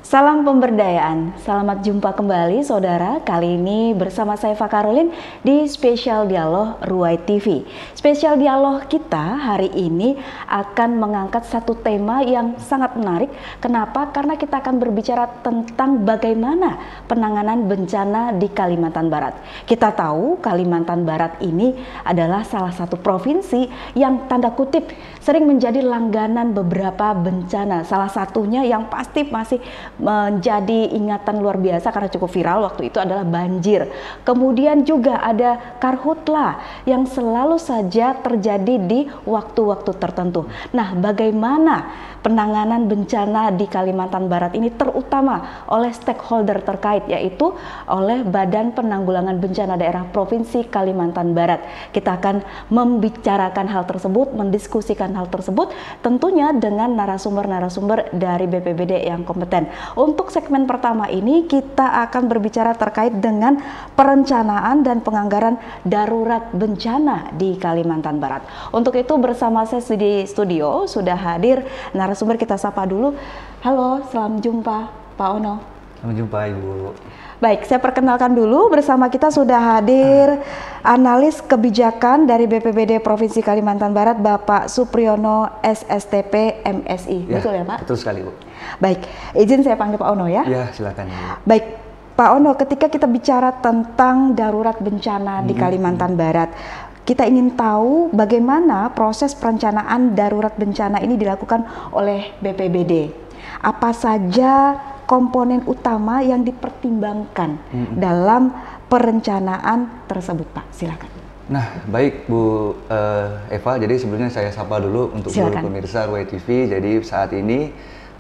Salam pemberdayaan, selamat jumpa kembali saudara. Kali ini bersama saya Fakarolin di Spesial Dialog Ruai TV. Spesial Dialog kita hari ini akan mengangkat satu tema yang sangat menarik. Kenapa? Karena kita akan berbicara tentang bagaimana penanganan bencana di Kalimantan Barat. Kita tahu Kalimantan Barat ini adalah salah satu provinsi yang tanda kutip sering menjadi langganan beberapa bencana. Salah satunya yang pasti masih menjadi ingatan luar biasa karena cukup viral waktu itu adalah banjir. Kemudian juga ada karhutla yang selalu saja terjadi di waktu-waktu tertentu. Nah, bagaimana penanganan bencana di Kalimantan Barat ini terutama oleh stakeholder terkait, yaitu oleh Badan Penanggulangan Bencana Daerah Provinsi Kalimantan Barat. Kita akan membicarakan hal tersebut, mendiskusikan hal tersebut tentunya dengan narasumber-narasumber dari BPBD yang kompeten. Untuk segmen pertama ini kita akan berbicara terkait dengan perencanaan dan penganggaran darurat bencana di Kalimantan Barat. Untuk itu bersama saya di studio sudah hadir narasumber, kita sapa dulu. Halo, selamat jumpa Pak Ono. Selamat jumpa Ibu. Baik, saya perkenalkan dulu, bersama kita sudah hadir analis kebijakan dari BPBD Provinsi Kalimantan Barat, Bapak Supriyono SSTP MSI. Ya, betul ya Pak? Betul sekali Bu. Baik, izin saya panggil Pak Ono ya? Ya, silakan Ibu. Baik, Pak Ono, ketika kita bicara tentang darurat bencana di Kalimantan Barat, kita ingin tahu bagaimana proses perencanaan darurat bencana ini dilakukan oleh BPBD. Apa saja komponen utama yang dipertimbangkan dalam perencanaan tersebut, Pak? Silakan. Nah, baik Bu Eva, jadi sebelumnya saya sapa dulu untuk seluruh pemirsa Ruai TV. Jadi saat ini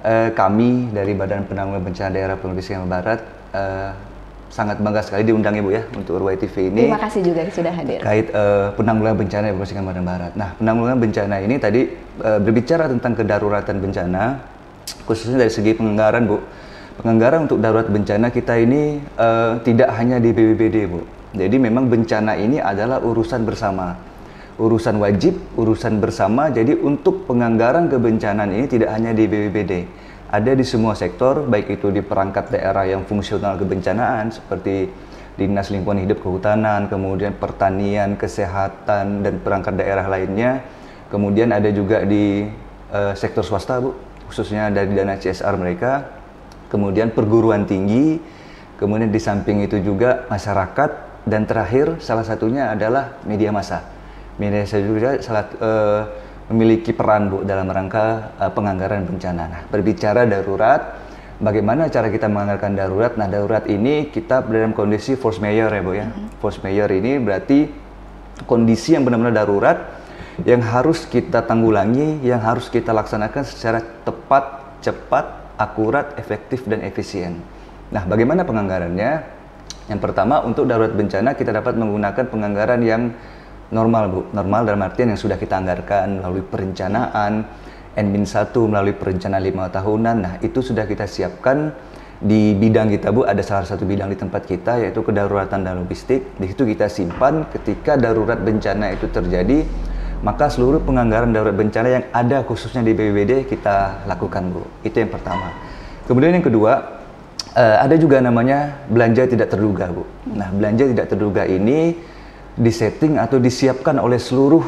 kami dari Badan Penanggulangan Bencana Daerah Provinsi Kalimantan Barat sangat bangga sekali diundang Ibu ya untuk Ruai TV ini. Terima kasih juga sudah hadir. Kait penanggulangan bencana di Provinsi Kalimantan Barat. Nah, penanggulangan bencana ini tadi berbicara tentang kedaruratan bencana, khususnya dari segi penganggaran Bu. Penganggaran untuk darurat bencana kita ini tidak hanya di BPBD Bu. Jadi memang bencana ini adalah urusan bersama. Urusan wajib, urusan bersama. Jadi untuk penganggaran kebencanaan ini tidak hanya di BPBD. Ada di semua sektor, baik itu di perangkat daerah yang fungsional kebencanaan seperti Dinas Lingkungan Hidup Kehutanan, kemudian pertanian, kesehatan, dan perangkat daerah lainnya. Kemudian ada juga di sektor swasta Bu, khususnya dari dana CSR mereka. Kemudian perguruan tinggi, kemudian di samping itu juga masyarakat, dan terakhir salah satunya adalah media massa. Media massa juga memiliki peran Bu dalam rangka penganggaran bencana. Nah, berbicara darurat, bagaimana cara kita menganggarkan darurat? Nah, darurat ini kita dalam kondisi force majeure ya Bu ya. Force majeure ini berarti kondisi yang benar-benar darurat yang harus kita tanggulangi, yang harus kita laksanakan secara tepat, cepat, akurat, efektif, dan efisien. Nah, bagaimana penganggarannya? Yang pertama, untuk darurat bencana kita dapat menggunakan penganggaran yang normal Bu. Normal dalam artian yang sudah kita anggarkan melalui perencanaan, N-1 melalui perencanaan 5 tahunan. Nah, itu sudah kita siapkan di bidang kita Bu. Ada salah satu bidang di tempat kita yaitu kedaruratan dan logistik. Di situ kita simpan ketika darurat bencana itu terjadi, maka seluruh penganggaran darurat bencana yang ada khususnya di BPBD kita lakukan Bu. Itu yang pertama. Kemudian yang kedua, ada juga namanya belanja tidak terduga Bu. Nah, belanja tidak terduga ini disetting atau disiapkan oleh seluruh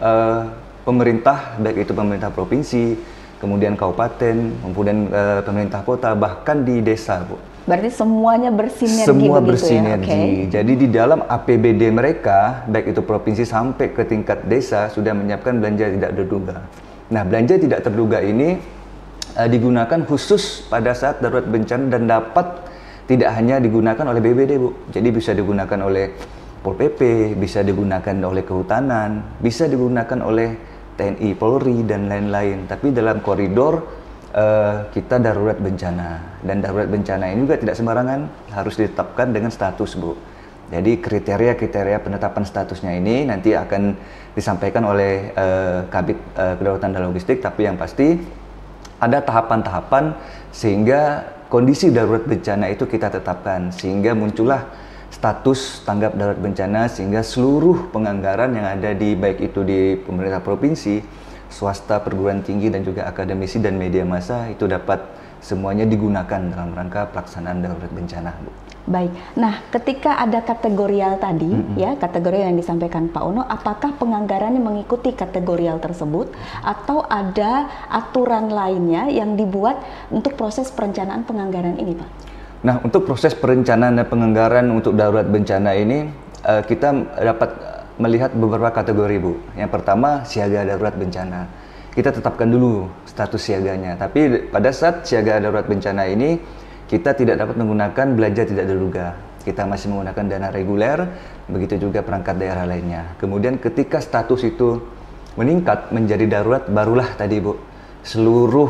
pemerintah, baik itu pemerintah provinsi, kemudian kabupaten, kemudian pemerintah kota, bahkan di desa Bu. Berarti semuanya bersinergi. Semua begitu bersinergi. Ya? Okay. Jadi di dalam APBD mereka, baik itu provinsi sampai ke tingkat desa, sudah menyiapkan belanja tidak terduga. Nah, belanja tidak terduga ini digunakan khusus pada saat darurat bencana dan dapat tidak hanya digunakan oleh BPBD Bu. Jadi bisa digunakan oleh Pol PP, bisa digunakan oleh Kehutanan, bisa digunakan oleh TNI, Polri, dan lain-lain. Tapi dalam koridor kita darurat bencana, dan darurat bencana ini juga tidak sembarangan, harus ditetapkan dengan status Bu. Jadi kriteria-kriteria penetapan statusnya ini nanti akan disampaikan oleh Kabid Kedaruratan dan Logistik, tapi yang pasti ada tahapan-tahapan sehingga kondisi darurat bencana itu kita tetapkan, sehingga muncullah status tanggap darurat bencana, sehingga seluruh penganggaran yang ada di baik itu di pemerintah provinsi, swasta, perguruan tinggi, dan juga akademisi dan media massa itu dapat semuanya digunakan dalam rangka pelaksanaan darurat bencana, Bu. Baik, nah ketika ada kategorial tadi, ya kategorial yang disampaikan Pak Ono, apakah penganggarannya mengikuti kategorial tersebut atau ada aturan lainnya yang dibuat untuk proses perencanaan penganggaran ini, Pak? Nah, untuk proses perencanaan dan penganggaran untuk darurat bencana ini, kita dapat melihat beberapa kategori, Bu. Yang pertama, siaga darurat bencana. Kita tetapkan dulu status siaganya, tapi pada saat siaga darurat bencana ini, kita tidak dapat menggunakan belanja tidak terduga. Kita masih menggunakan dana reguler, begitu juga perangkat daerah lainnya. Kemudian ketika status itu meningkat menjadi darurat, barulah tadi, Bu, seluruh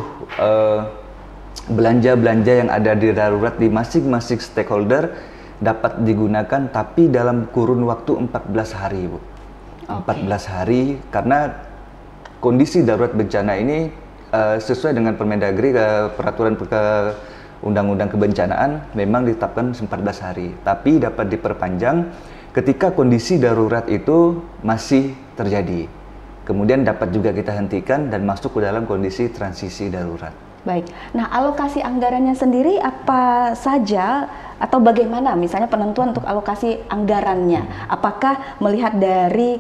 belanja-belanja yang ada di darurat di masing-masing stakeholder dapat digunakan, tapi dalam kurun waktu 14 hari, Bu. 14 hari, karena kondisi darurat bencana ini sesuai dengan Permendagri, peraturan Undang-Undang Kebencanaan memang ditetapkan 14 hari, tapi dapat diperpanjang ketika kondisi darurat itu masih terjadi. Kemudian dapat juga kita hentikan dan masuk ke dalam kondisi transisi darurat. Baik, nah alokasi anggarannya sendiri apa saja atau bagaimana misalnya penentuan untuk alokasi anggarannya? Apakah melihat dari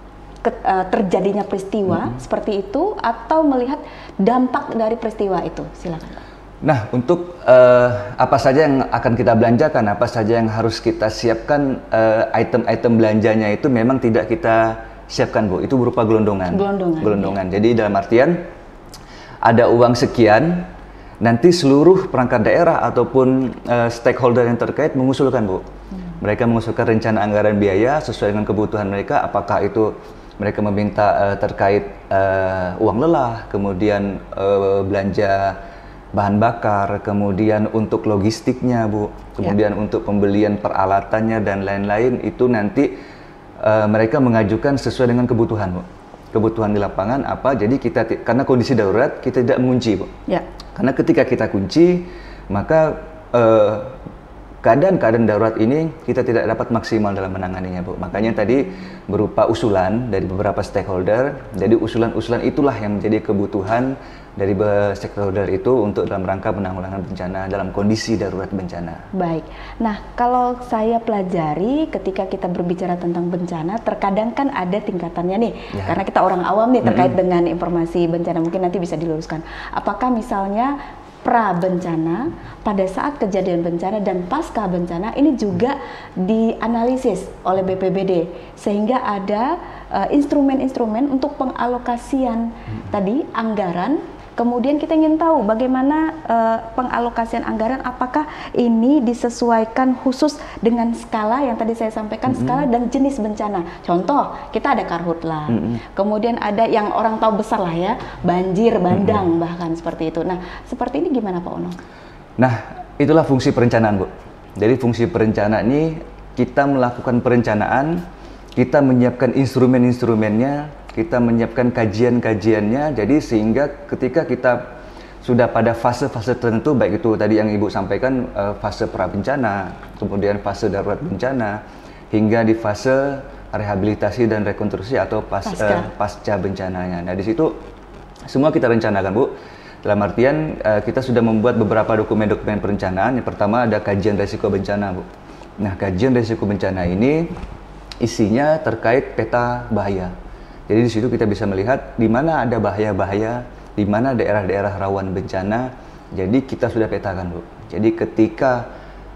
terjadinya peristiwa seperti itu atau melihat dampak dari peristiwa itu? Silakan, Pak. Nah, untuk apa saja yang akan kita belanjakan, apa saja yang harus kita siapkan, item-item belanjanya itu memang tidak kita siapkan, Bu. Itu berupa gelondongan. Gelondongan. Ya. Jadi dalam artian ada uang sekian, nanti seluruh perangkat daerah ataupun stakeholder yang terkait mengusulkan, Bu. Mereka mengusulkan rencana anggaran biaya sesuai dengan kebutuhan mereka, apakah itu mereka meminta terkait uang lelah, kemudian belanja bahan bakar, kemudian untuk logistiknya, Bu, kemudian untuk pembelian peralatannya dan lain-lain, itu nanti mereka mengajukan sesuai dengan kebutuhan, Bu. Kebutuhan di lapangan apa, jadi kita, karena kondisi darurat, kita tidak mengunci, Bu. Ya. Karena ketika kita kunci, maka keadaan-keadaan darurat ini kita tidak dapat maksimal dalam menanganinya, Bu. Makanya tadi berupa usulan dari beberapa stakeholder, jadi usulan-usulan itulah yang menjadi kebutuhan dari stakeholder itu untuk dalam rangka penanggulangan bencana dalam kondisi darurat bencana. Baik, nah kalau saya pelajari ketika kita berbicara tentang bencana, terkadang kan ada tingkatannya nih, karena kita orang awam nih terkait dengan informasi bencana, mungkin nanti bisa diluruskan. Apakah misalnya pra bencana, pada saat kejadian bencana dan pasca bencana ini juga dianalisis oleh BPBD sehingga ada instrumen-instrumen untuk pengalokasian tadi anggaran. Kemudian kita ingin tahu bagaimana pengalokasian anggaran, apakah ini disesuaikan khusus dengan skala yang tadi saya sampaikan, skala dan jenis bencana. Contoh, kita ada karhutla, kemudian ada yang orang tahu besar lah ya, banjir, bandang bahkan seperti itu. Nah, seperti ini gimana Pak Ono? Nah, itulah fungsi perencanaan, Bu. Jadi fungsi perencanaan ini kita melakukan perencanaan, kita menyiapkan instrumen-instrumennya, kita menyiapkan kajian-kajiannya, jadi sehingga ketika kita sudah pada fase-fase tertentu, baik itu tadi yang Ibu sampaikan, fase pra-bencana, kemudian fase darurat bencana, hingga di fase rehabilitasi dan rekonstruksi atau pasca bencananya. Nah, di situ semua kita rencanakan, Bu. Dalam artian kita sudah membuat beberapa dokumen-dokumen perencanaan. Yang pertama ada kajian risiko bencana, Bu. Nah, kajian risiko bencana ini isinya terkait peta bahaya. Jadi di situ kita bisa melihat di mana ada bahaya-bahaya, di mana daerah-daerah rawan bencana. Jadi kita sudah petakan, Bu. Jadi ketika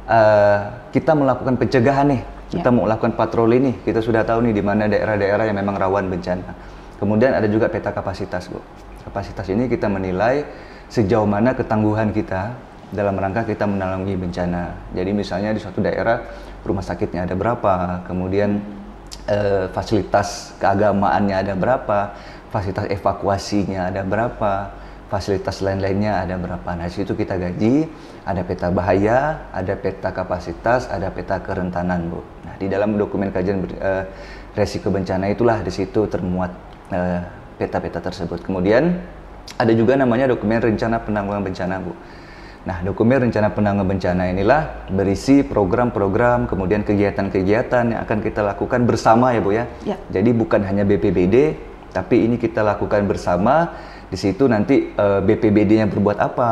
kita melakukan pencegahan nih, kita mau melakukan patroli nih, kita sudah tahu nih di mana daerah-daerah yang memang rawan bencana. Kemudian ada juga peta kapasitas, Bu. Kapasitas ini kita menilai sejauh mana ketangguhan kita dalam rangka kita menangani bencana. Jadi misalnya di suatu daerah rumah sakitnya ada berapa, kemudian fasilitas keagamaannya ada berapa, fasilitas evakuasinya ada berapa, fasilitas lain-lainnya ada berapa. Nah, di situ kita gaji, ada peta bahaya, ada peta kapasitas, ada peta kerentanan, Bu. Nah, di dalam dokumen kajian resiko bencana itulah di situ termuat peta-peta tersebut. Kemudian ada juga namanya dokumen rencana penanggulangan bencana, Bu. Nah, dokumen rencana penanggulangan bencana inilah berisi program-program, kemudian kegiatan-kegiatan yang akan kita lakukan bersama, ya, Bu, ya. Jadi bukan hanya BPBD, tapi ini kita lakukan bersama. Di situ nanti BPBD-nya berbuat apa,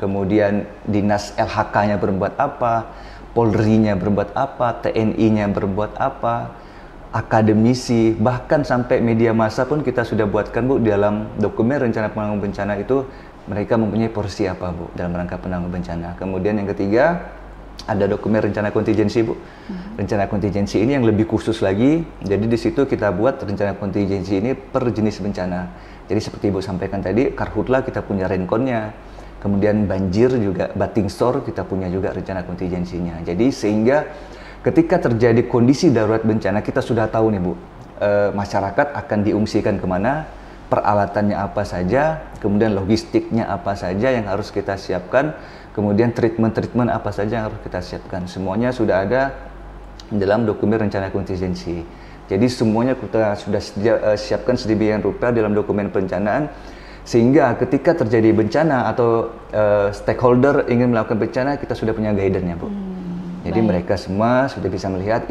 kemudian dinas LHK-nya berbuat apa, Polri-nya berbuat apa, TNI-nya berbuat apa, akademisi, bahkan sampai media massa pun kita sudah buatkan Bu dalam dokumen rencana penanggulangan bencana itu mereka mempunyai porsi apa Bu dalam rangka penanggulangan bencana. Kemudian yang ketiga ada dokumen rencana kontingensi Bu. Rencana kontingensi ini yang lebih khusus lagi. Jadi di situ kita buat rencana kontingensi ini per jenis bencana. Jadi seperti Ibu sampaikan tadi, Karhutla kita punya renkonnya. Kemudian banjir juga, Batingsor kita punya juga rencana kontingensinya. Jadi sehingga ketika terjadi kondisi darurat bencana kita sudah tahu nih Bu, masyarakat akan diungsikan kemana, peralatannya apa saja, kemudian logistiknya apa saja yang harus kita siapkan, kemudian treatment apa saja yang harus kita siapkan. Semuanya sudah ada dalam dokumen rencana kontingensi. Jadi semuanya kita sudah siapkan sedemikian rupa dalam dokumen perencanaan, sehingga ketika terjadi bencana atau stakeholder ingin melakukan bencana, kita sudah punya guidance-nya Bu. Jadi mereka semua sudah bisa melihat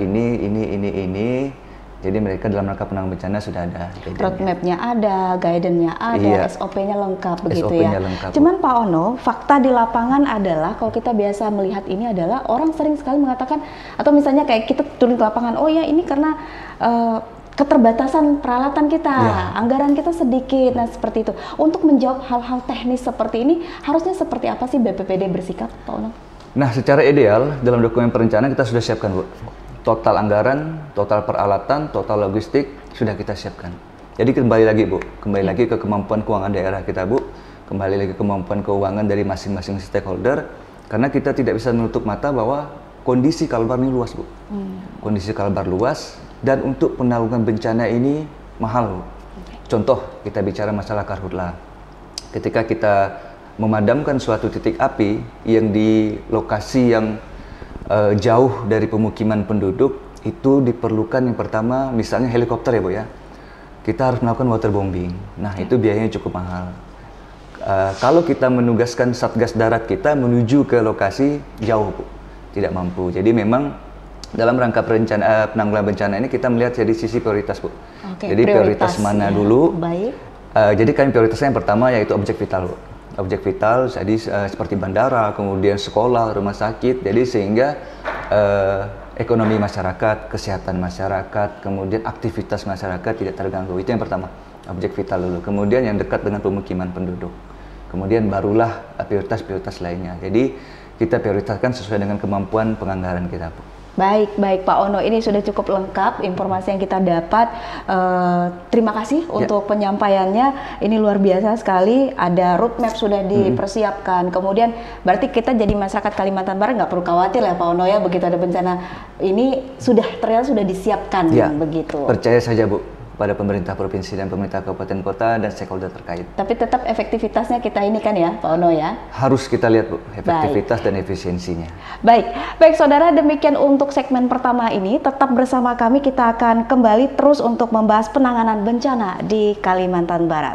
ini. Jadi mereka dalam rangka penanggulangan bencana sudah ada roadmap-nya ada, guidance-nya ada, iya. SOP-nya lengkap begitu SOP-nya ya. lengkap, Cuman Pak Ono, fakta di lapangan adalah kalau kita biasa melihat ini adalah orang sering sekali mengatakan, atau misalnya kayak kita turun ke lapangan, oh ya ini karena keterbatasan peralatan kita, anggaran kita sedikit, nah seperti itu. Untuk menjawab hal-hal teknis seperti ini, harusnya seperti apa sih BPPD bersikap, Pak Ono? Nah, secara ideal dalam dokumen perencanaan kita sudah siapkan Bu. Total anggaran, total peralatan, total logistik sudah kita siapkan. Jadi kembali lagi Bu, kembali lagi ke kemampuan keuangan daerah kita Bu, kembali lagi ke kemampuan keuangan dari masing-masing stakeholder, karena kita tidak bisa menutup mata bahwa kondisi Kalbar ini luas Bu. Kondisi Kalbar luas, dan untuk penanggulangan bencana ini mahal Bu. Contoh, kita bicara masalah Karhutla. Ketika kita memadamkan suatu titik api yang di lokasi yang jauh dari pemukiman penduduk, itu diperlukan yang pertama misalnya helikopter ya Bu ya. Kita harus melakukan waterbombing. Nah itu biayanya cukup mahal. Kalau kita menugaskan Satgas Darat kita menuju ke lokasi jauh Bu, tidak mampu. Jadi memang dalam rangka penanggulangan bencana ini kita melihat dari sisi prioritas Bu. Jadi prioritas mana dulu? Baik. Jadi kami prioritasnya yang pertama yaitu objek vital Bu. Objek vital, jadi seperti bandara, kemudian sekolah, rumah sakit, jadi sehingga ekonomi masyarakat, kesehatan masyarakat, kemudian aktivitas masyarakat tidak terganggu. Itu yang pertama, objek vital dulu. Kemudian yang dekat dengan pemukiman penduduk. Kemudian barulah prioritas-prioritas lainnya. Jadi kita prioritaskan sesuai dengan kemampuan penganggaran kita, Bu. Baik Pak Ono, ini sudah cukup lengkap informasi yang kita dapat. Terima kasih untuk penyampaiannya. Ini luar biasa sekali. Ada roadmap sudah dipersiapkan. Kemudian berarti kita jadi masyarakat Kalimantan Barat nggak perlu khawatir ya Pak Ono ya. Begitu ada bencana ini ternyata sudah disiapkan begitu. Percaya saja Bu pada pemerintah provinsi dan pemerintah kabupaten kota dan stakeholder terkait. Tapi tetap efektivitasnya kita ini kan ya Pak Ono ya. Harus kita lihat Bu, efektivitas dan efisiensinya. Baik saudara, demikian untuk segmen pertama ini. Tetap bersama kami, kita akan kembali terus untuk membahas penanganan bencana di Kalimantan Barat.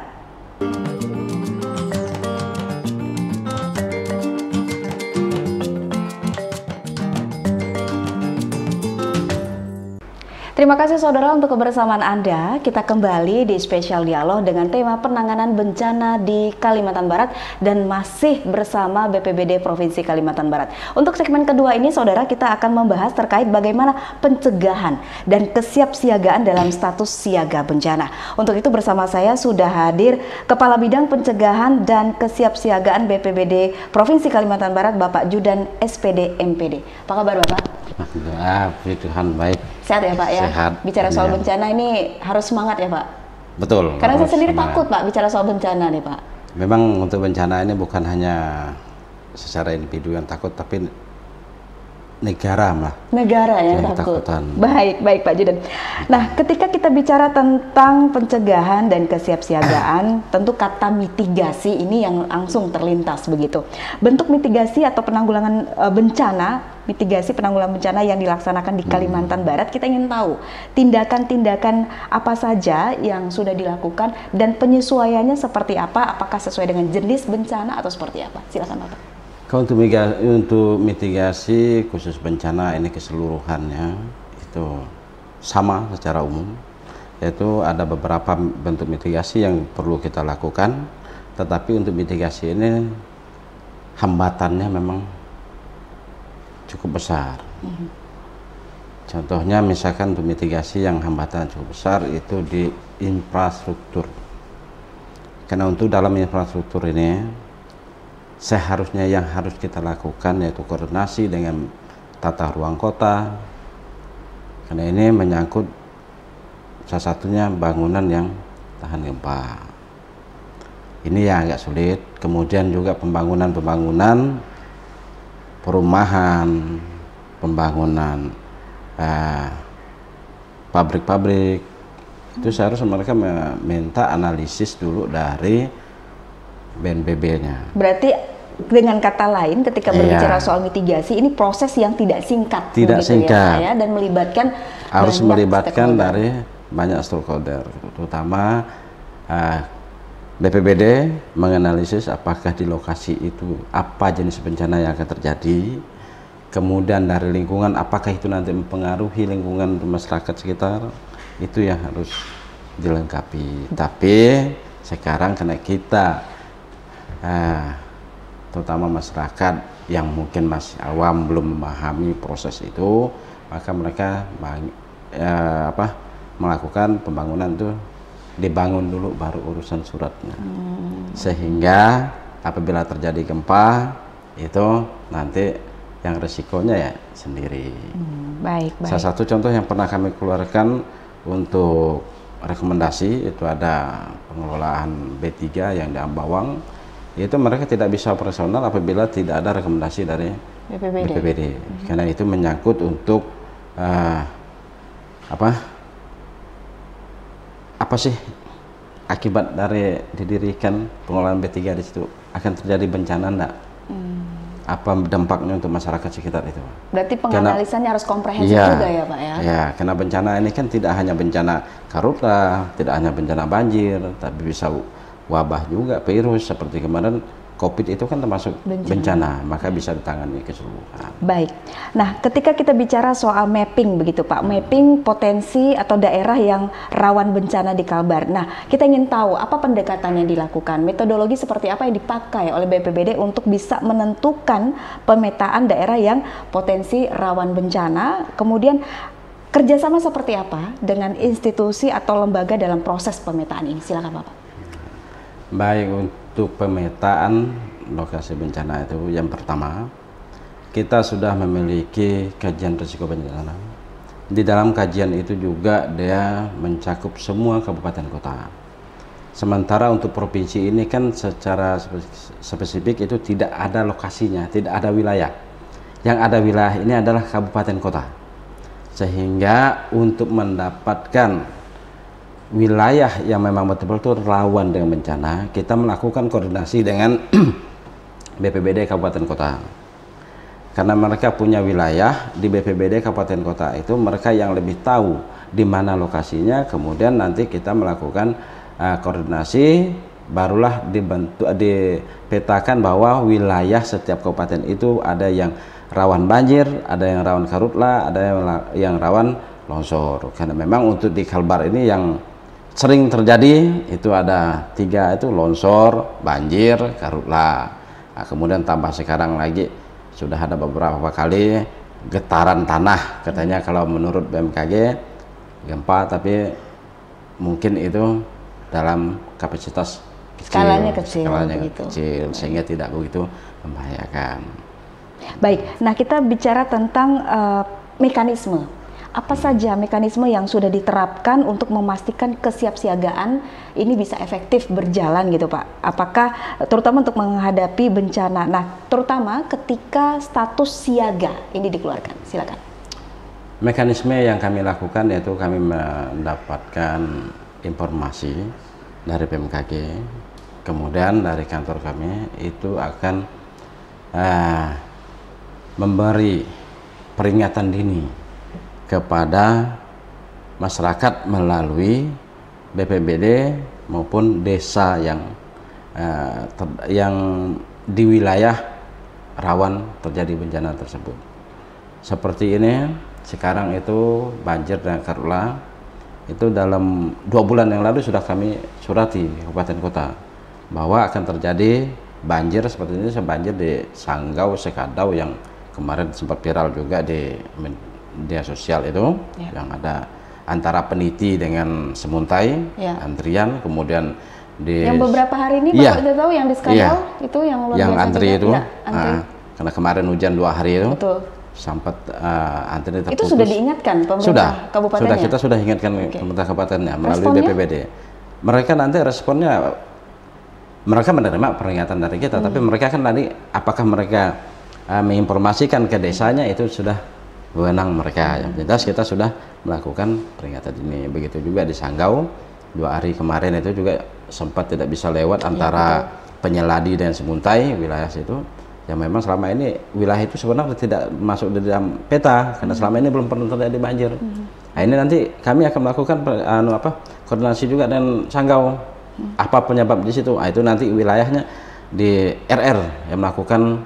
Terima kasih saudara untuk kebersamaan Anda. Kita kembali di spesial dialog dengan tema penanganan bencana di Kalimantan Barat dan masih bersama BPBD Provinsi Kalimantan Barat. Untuk segmen kedua ini saudara, kita akan membahas terkait bagaimana pencegahan dan kesiapsiagaan dalam status siaga bencana. Untuk itu bersama saya sudah hadir Kepala Bidang Pencegahan dan Kesiapsiagaan BPBD Provinsi Kalimantan Barat, Bapak Judan SPD MPD. Apa kabar Bapak? Alhamdulillah, puji Tuhan baik. Sehat ya Pak ya? Sehat. Bicara soal bencana ini harus semangat ya Pak? Betul. Karena saya sendiri takut Pak bicara soal bencana nih Pak. Memang untuk bencana ini bukan hanya secara individu yang takut, tapi negara malah. Negara yang takut. Takutan. Baik Pak Judan. Nah, ketika kita bicara tentang pencegahan dan kesiapsiagaan, tentu kata mitigasi ini yang langsung terlintas begitu. Bentuk mitigasi atau penanggulangan bencana, mitigasi penanggulangan bencana yang dilaksanakan di Kalimantan Barat, kita ingin tahu tindakan-tindakan apa saja yang sudah dilakukan dan penyesuaiannya seperti apa, apakah sesuai dengan jenis bencana atau seperti apa? Silakan Bapak. Kalau untuk mitigasi khusus bencana ini keseluruhannya itu sama secara umum, yaitu ada beberapa bentuk mitigasi yang perlu kita lakukan, tetapi untuk mitigasi ini hambatannya memang cukup besar. Contohnya misalkan untuk mitigasi yang hambatan cukup besar itu di infrastruktur. Karena untuk dalam infrastruktur ini seharusnya yang harus kita lakukan yaitu koordinasi dengan tata ruang kota. Karena ini menyangkut salah satunya bangunan yang tahan gempa. Ini yang agak sulit. Kemudian juga pembangunan perumahan, pembangunan pabrik-pabrik, itu seharusnya mereka meminta analisis dulu dari BNPB-nya. Berarti dengan kata lain ketika berbicara soal mitigasi, ini proses yang tidak singkat, singkat ya, dan melibatkan harus melibatkan dari banyak stakeholder, terutama BPBD menganalisis apakah di lokasi itu apa jenis bencana yang akan terjadi. Kemudian dari lingkungan, apakah itu nanti mempengaruhi lingkungan masyarakat sekitar, itu yang harus dilengkapi. Tapi sekarang karena kita terutama masyarakat yang mungkin masih awam belum memahami proses itu, maka mereka melakukan pembangunan itu dibangun dulu baru urusan suratnya. Sehingga apabila terjadi gempa itu nanti yang resikonya ya sendiri. Baik. Salah satu contoh yang pernah kami keluarkan untuk rekomendasi itu ada pengelolaan B3 yang di Ambawang, itu mereka tidak bisa operasional apabila tidak ada rekomendasi dari BPBD. Karena itu menyangkut untuk apa sih akibat dari didirikan pengelolaan B3 di situ, akan terjadi bencana enggak? Apa dampaknya untuk masyarakat sekitar itu? Berarti penganalisannya harus komprehensif juga ya Pak ya? Ya, karena bencana ini kan tidak hanya bencana karhutla, tidak hanya bencana banjir, tapi bisa wabah juga, virus seperti kemarin COVID itu kan termasuk bencana, maka bisa ditangani keseluruhan. Baik. Nah, ketika kita bicara soal mapping begitu Pak, mapping potensi atau daerah yang rawan bencana di Kalbar. Nah, kita ingin tahu apa pendekatan yang dilakukan, metodologi seperti apa yang dipakai oleh BPBD untuk bisa menentukan pemetaan daerah yang potensi rawan bencana, kemudian kerjasama seperti apa dengan institusi atau lembaga dalam proses pemetaan ini. Silakan Bapak. Baik, untuk pemetaan lokasi bencana itu yang pertama, kita sudah memiliki kajian risiko bencana. Di dalam kajian itu juga dia mencakup semua kabupaten kota. Sementara untuk provinsi ini kan secara spesifik itu tidak ada lokasinya, tidak ada wilayah. Yang ada wilayah ini adalah kabupaten kota. Sehingga untuk mendapatkan wilayah yang memang betul-betul rawan dengan bencana, kita melakukan koordinasi dengan BPBD Kabupaten Kota. Karena mereka punya wilayah di BPBD Kabupaten Kota itu, mereka yang lebih tahu di mana lokasinya, kemudian nanti kita melakukan koordinasi, barulah dipetakan bahwa wilayah setiap kabupaten itu ada yang rawan banjir, ada yang rawan karhutla, ada yang rawan longsor. Karena memang untuk di Kalbar ini yang sering terjadi itu ada 3 itu longsor, banjir, karhutla. Nah, kemudian tambah sekarang lagi sudah ada beberapa kali getaran tanah, katanya kalau menurut BMKG gempa, tapi mungkin itu dalam kapasitas kecil, skalanya kecil sehingga tidak begitu membahayakan. Baik, nah kita bicara tentang mekanisme. Apa saja mekanisme yang sudah diterapkan untuk memastikan kesiapsiagaan ini bisa efektif berjalan gitu Pak? Apakah terutama untuk menghadapi bencana, nah terutama ketika status siaga ini dikeluarkan? Silakan. Mekanisme yang kami lakukan yaitu kami mendapatkan informasi dari BMKG, kemudian dari kantor kami itu akan memberi peringatan dini kepada masyarakat melalui BPBD maupun desa yang di wilayah rawan terjadi bencana tersebut. Seperti ini sekarang itu banjir dan karhutla itu dalam 2 bulan yang lalu sudah kami surati kabupaten kota bahwa akan terjadi banjir seperti ini, banjir di Sanggau, Sekadau yang kemarin sempat viral juga di media sosial itu, yang ada antara Peniti dengan Semuntai, antrian, kemudian di yang beberapa hari ini Bapak sudah tahu yang di Sekadau itu yang luar yang biasa antri juga. itu, Antri. karena kemarin hujan 2 hari itu. Betul. Sempat antri terputus. Itu sudah diingatkan pemerintah kabupatennya? Sudah, kita sudah ingatkan pemerintah kabupatennya melalui BPBD. Mereka nanti responnya, mereka menerima peringatan dari kita, tapi mereka kan nanti apakah mereka menginformasikan ke desanya itu sudah wewenang mereka. Yang jelas kita sudah melakukan peringatan ini. Begitu juga di Sanggau, 2 hari kemarin itu juga sempat tidak bisa lewat antara Penyeladi dan Semuntai, wilayah situ. Yang memang selama ini wilayah itu sebenarnya tidak masuk di dalam peta karena selama ini belum pernah terjadi banjir. Nah, ini nanti kami akan melakukan koordinasi juga dengan Sanggau. Apa penyebab di situ? Nah, itu nanti wilayahnya di RR yang melakukan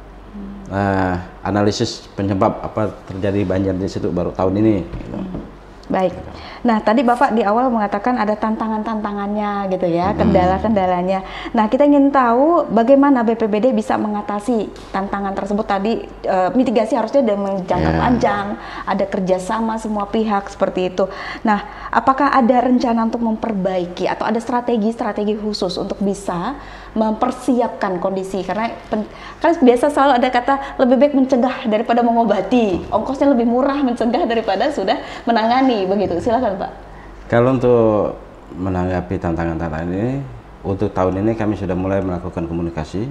analisis penyebab apa terjadi banjir di situ baru tahun ini. Gitu. Baik. Nah, tadi Bapak di awal mengatakan ada tantangan-tantangannya gitu ya, kendala-kendalanya. Nah, kita ingin tahu bagaimana BPBD bisa mengatasi tantangan tersebut tadi. Mitigasi harusnya dengan jangka panjang, ada kerjasama semua pihak seperti itu. Nah, apakah ada rencana untuk memperbaiki atau ada strategi-strategi khusus untuk bisa mempersiapkan kondisi? Karena kan biasa selalu ada kata lebih baik mencegah daripada mengobati. Ongkosnya lebih murah mencegah daripada sudah menangani. Begitu, silakan Pak. Kalau untuk menanggapi tantangan-tantangan ini, untuk tahun ini kami sudah mulai melakukan komunikasi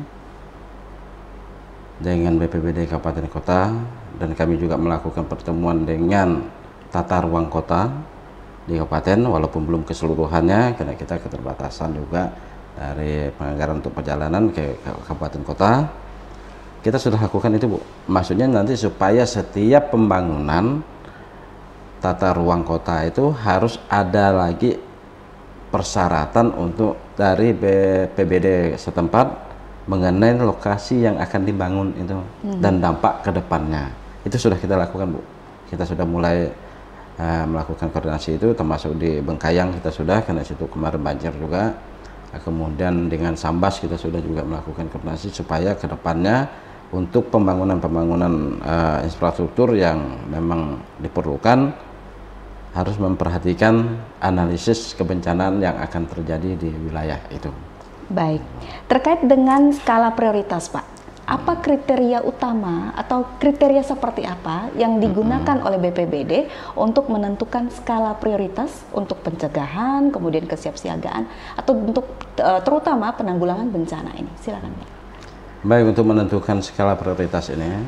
dengan BPBD Kabupaten Kota, dan kami juga melakukan pertemuan dengan tata ruang kota di kabupaten, walaupun belum keseluruhannya karena kita keterbatasan juga dari penganggaran untuk perjalanan ke kabupaten kota. Kita sudah lakukan itu, Bu. Maksudnya nanti supaya setiap pembangunan tata ruang kota itu harus ada lagi persyaratan untuk dari BPBD setempat mengenai lokasi yang akan dibangun itu dan dampak ke depannya. Itu sudah kita lakukan, Bu. Kita sudah mulai melakukan koordinasi itu, termasuk di Bengkayang kita sudah, karena situ kemarin banjir juga. Kemudian dengan Sambas kita sudah juga melakukan koordinasi supaya ke depannya untuk pembangunan infrastruktur yang memang diperlukan harus memperhatikan analisis kebencanaan yang akan terjadi di wilayah itu. Baik, terkait dengan skala prioritas Pak, apa kriteria utama atau kriteria seperti apa yang digunakan oleh BPBD untuk menentukan skala prioritas untuk pencegahan, kemudian kesiapsiagaan, atau untuk terutama penanggulangan bencana ini? Silakan Pak. Baik, untuk menentukan skala prioritas ini,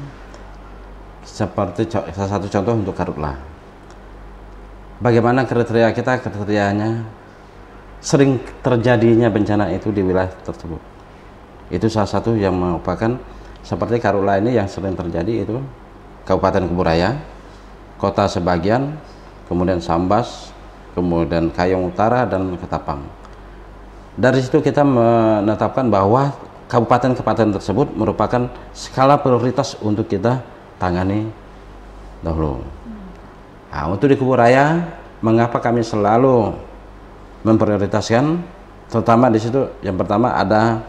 seperti salah satu contoh untuk Karhutlah. Bagaimana kriteria kita? Kriterianya sering terjadinya bencana itu di wilayah tersebut. Itu salah satu yang merupakan seperti Karhutlah ini yang sering terjadi itu Kabupaten Kuburaya, kota sebagian, kemudian Sambas, kemudian Kayong Utara dan Ketapang. Dari situ kita menetapkan bahwa kabupaten-kabupaten tersebut merupakan skala prioritas untuk kita tangani dahulu. Nah, untuk di Kuburaya, mengapa kami selalu memprioritaskan, terutama di situ yang pertama ada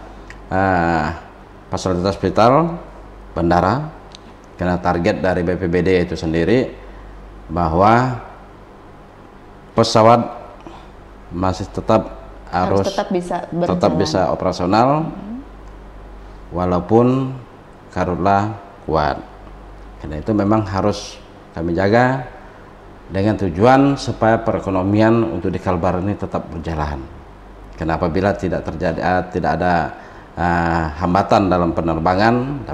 fasilitas hospital, bandara, karena target dari BPBD itu sendiri bahwa pesawat masih tetap harus tetap bisa operasional, walaupun Karhutlah kuat. Karena itu memang harus kami jaga dengan tujuan supaya perekonomian untuk di Kalbar ini tetap berjalan. Karena apabila tidak terjadi tidak ada hambatan dalam penerbangan,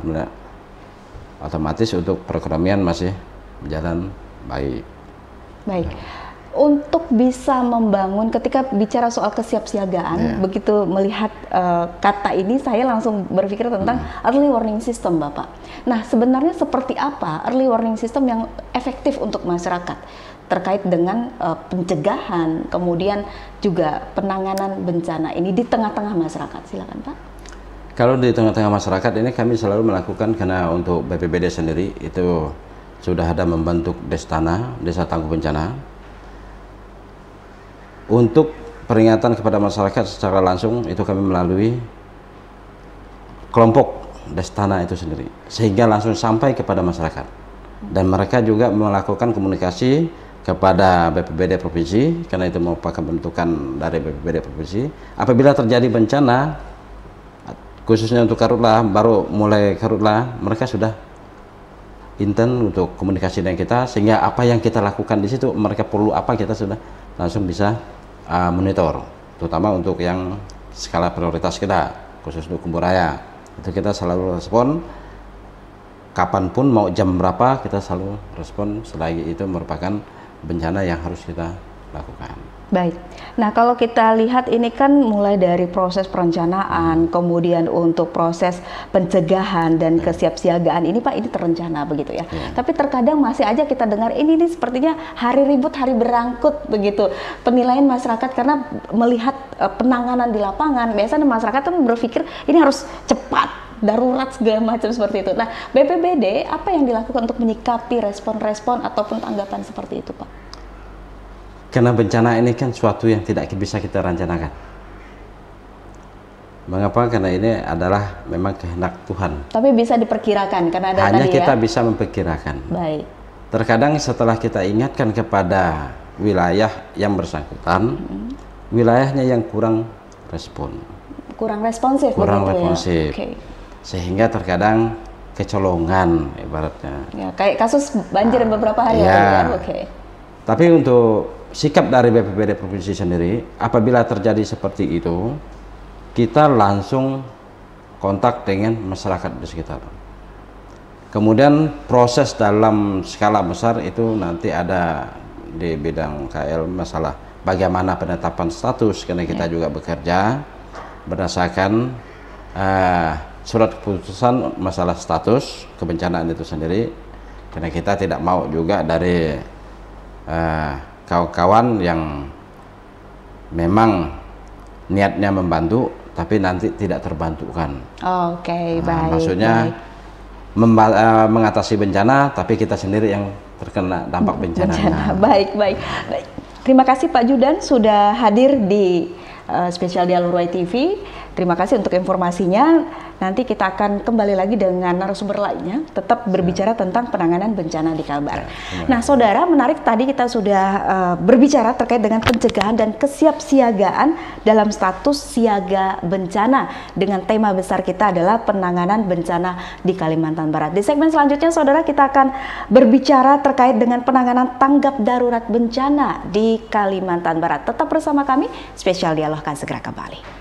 otomatis untuk perekonomian masih berjalan baik. Baik. Untuk bisa membangun, ketika bicara soal kesiapsiagaan, begitu melihat kata ini saya langsung berpikir tentang early warning system, Bapak. Nah, sebenarnya seperti apa early warning system yang efektif untuk masyarakat terkait dengan pencegahan, kemudian juga penanganan bencana ini di tengah-tengah masyarakat? Silakan, Pak. Kalau di tengah-tengah masyarakat ini kami selalu melakukan, karena untuk BPBD sendiri itu sudah ada membentuk Destana, Desa Tangguh Bencana, untuk peringatan kepada masyarakat secara langsung. Itu kami melalui kelompok Destana itu sendiri, sehingga langsung sampai kepada masyarakat. Dan mereka juga melakukan komunikasi kepada BPBD provinsi, karena itu merupakan bentukan dari BPBD provinsi. Apabila terjadi bencana, khususnya untuk Karhutlah, baru mulai Karhutlah, mereka sudah intens untuk komunikasi dengan kita, sehingga apa yang kita lakukan di situ, mereka perlu apa, kita sudah langsung bisa monitor, terutama untuk yang skala prioritas kita, khusus untuk Kuburaya. Itu kita selalu respon, kapanpun mau jam berapa kita selalu respon, selagi itu merupakan bencana yang harus kita lakukan. Baik, nah kalau kita lihat ini kan mulai dari proses perencanaan, kemudian untuk proses pencegahan dan kesiapsiagaan ini Pak, ini terencana begitu ya. Tapi terkadang masih aja kita dengar ini sepertinya hari ribut, hari berangkut begitu. Penilaian masyarakat karena melihat penanganan di lapangan, biasanya masyarakat kan berpikir ini harus cepat, darurat segala macam seperti itu. Nah, BPBD apa yang dilakukan untuk menyikapi respon-respon ataupun tanggapan seperti itu Pak? Karena bencana ini kan suatu yang tidak bisa kita rencanakan. Mengapa? Karena ini adalah memang kehendak Tuhan. Tapi bisa diperkirakan karena ada hanya tadi kita ya? bisa memperkirakan. Baik. Terkadang setelah kita ingatkan kepada wilayah yang bersangkutan, wilayahnya yang kurang respon. Kurang responsif. Kurang begitu responsif. Ya? Okay. Sehingga terkadang kecolongan ibaratnya. Ya, kayak kasus banjir beberapa hari ya. lalu ya. Okay. Tapi untuk sikap dari BPBD provinsi sendiri, apabila terjadi seperti itu, kita langsung kontak dengan masyarakat di sekitar. Kemudian proses dalam skala besar itu nanti ada di bidang KL masalah bagaimana penetapan status, karena kita juga bekerja berdasarkan surat keputusan masalah status kebencanaan itu sendiri, karena kita tidak mau juga dari kawan-kawan yang memang niatnya membantu tapi nanti tidak terbantukan. Oke, baik. Maksudnya mengatasi bencana tapi kita sendiri yang terkena dampak bencana. Baik. Terima kasih Pak Judan sudah hadir di Spesial Dialog Ruwai TV. Terima kasih untuk informasinya. Nanti kita akan kembali lagi dengan narasumber lainnya, tetap berbicara tentang penanganan bencana di Kalbar. Nah, saudara, menarik tadi kita sudah berbicara terkait dengan pencegahan dan kesiapsiagaan dalam status siaga bencana dengan tema besar kita adalah penanganan bencana di Kalimantan Barat. Di segmen selanjutnya, saudara, kita akan berbicara terkait dengan penanganan tanggap darurat bencana di Kalimantan Barat. Tetap bersama kami, Spesial Dialog akan segera kembali.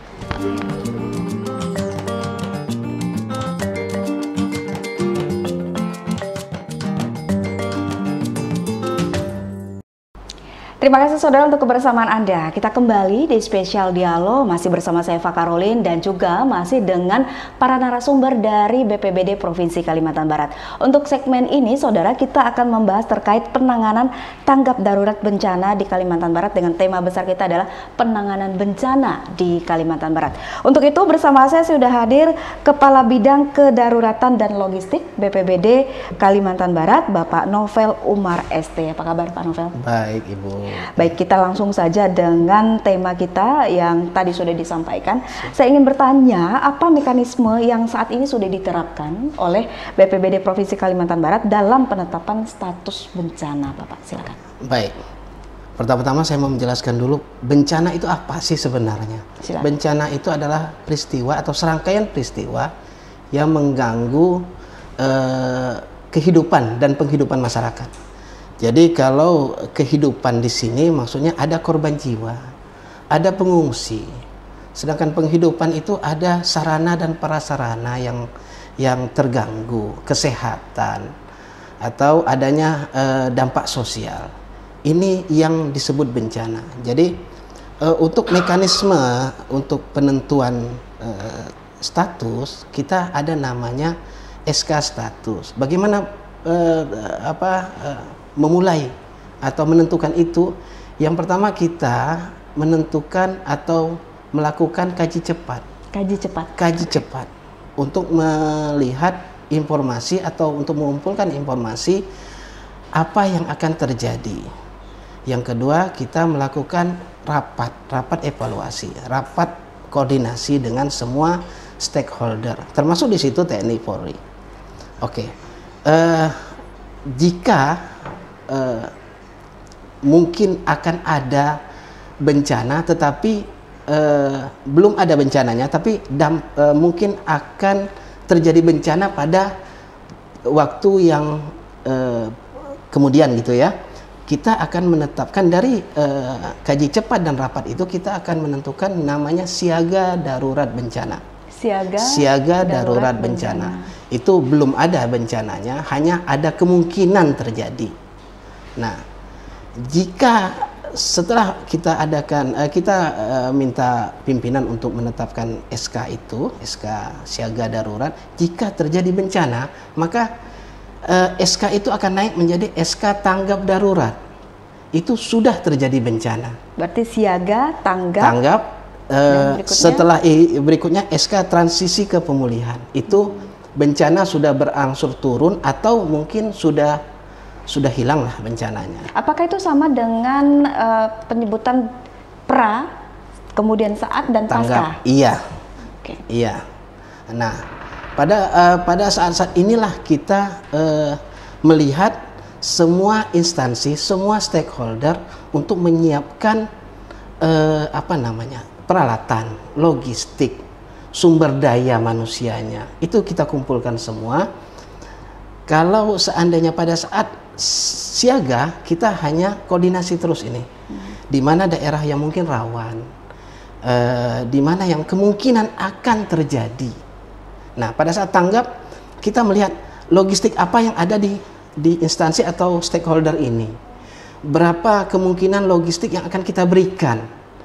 Terima kasih saudara untuk kebersamaan Anda. Kita kembali di Spesial Dialog, masih bersama saya Fakarolin dan juga masih dengan para narasumber dari BPBD Provinsi Kalimantan Barat. Untuk segmen ini saudara, kita akan membahas terkait penanganan tanggap darurat bencana di Kalimantan Barat dengan tema besar kita adalah penanganan bencana di Kalimantan Barat. Untuk itu bersama saya sudah hadir Kepala Bidang Kedaruratan dan Logistik BPBD Kalimantan Barat, Bapak Novel Umar ST. Apa kabar Pak Novel? Baik Ibu. Baik, kita langsung saja dengan tema kita yang tadi sudah disampaikan. Saya ingin bertanya, apa mekanisme yang saat ini sudah diterapkan oleh BPBD Provinsi Kalimantan Barat dalam penetapan status bencana, Bapak? Silakan. Baik. Pertama-tama saya mau menjelaskan dulu, bencana itu apa sih sebenarnya? Silakan. Bencana itu adalah peristiwa atau serangkaian peristiwa yang mengganggu kehidupan dan penghidupan masyarakat. Jadi kalau kehidupan di sini maksudnya ada korban jiwa, ada pengungsi. Sedangkan penghidupan itu ada sarana dan prasarana yang terganggu, kesehatan atau adanya dampak sosial. Ini yang disebut bencana. Jadi untuk mekanisme untuk penentuan status kita ada namanya SK status. Bagaimana memulai atau menentukan itu? Yang pertama kita menentukan atau melakukan kaji cepat. Kaji cepat untuk melihat informasi atau untuk mengumpulkan informasi apa yang akan terjadi. Yang kedua kita melakukan rapat evaluasi, rapat koordinasi dengan semua stakeholder, termasuk di situ TNI Polri. Oke, jika mungkin akan ada bencana, tetapi belum ada bencananya, tapi mungkin akan terjadi bencana pada waktu yang kemudian gitu ya. Kita akan menetapkan dari kaji cepat dan rapat itu, kita akan menentukan namanya siaga darurat bencana. Siaga darurat bencana. Itu belum ada bencananya, hanya ada kemungkinan terjadi. Nah, jika setelah kita adakan, kita minta pimpinan untuk menetapkan SK itu, SK siaga darurat, jika terjadi bencana, maka SK itu akan naik menjadi SK tanggap darurat. Itu sudah terjadi bencana. Berarti siaga, tanggap, setelah berikutnya SK transisi ke pemulihan. Itu bencana sudah berangsur turun atau mungkin sudah hilang lah bencananya. Apakah itu sama dengan penyebutan pra, kemudian saat dan pasca? Iya. Oke. Iya. Nah, pada saat-saat inilah kita melihat semua instansi, semua stakeholder untuk menyiapkan peralatan, logistik, sumber daya manusianya. Itu kita kumpulkan semua. Kalau seandainya pada saat siaga, kita hanya koordinasi terus ini. Di mana daerah yang mungkin rawan, di mana yang kemungkinan akan terjadi. Nah, pada saat tanggap, kita melihat logistik apa yang ada di instansi atau stakeholder ini. Berapa kemungkinan logistik yang akan kita berikan.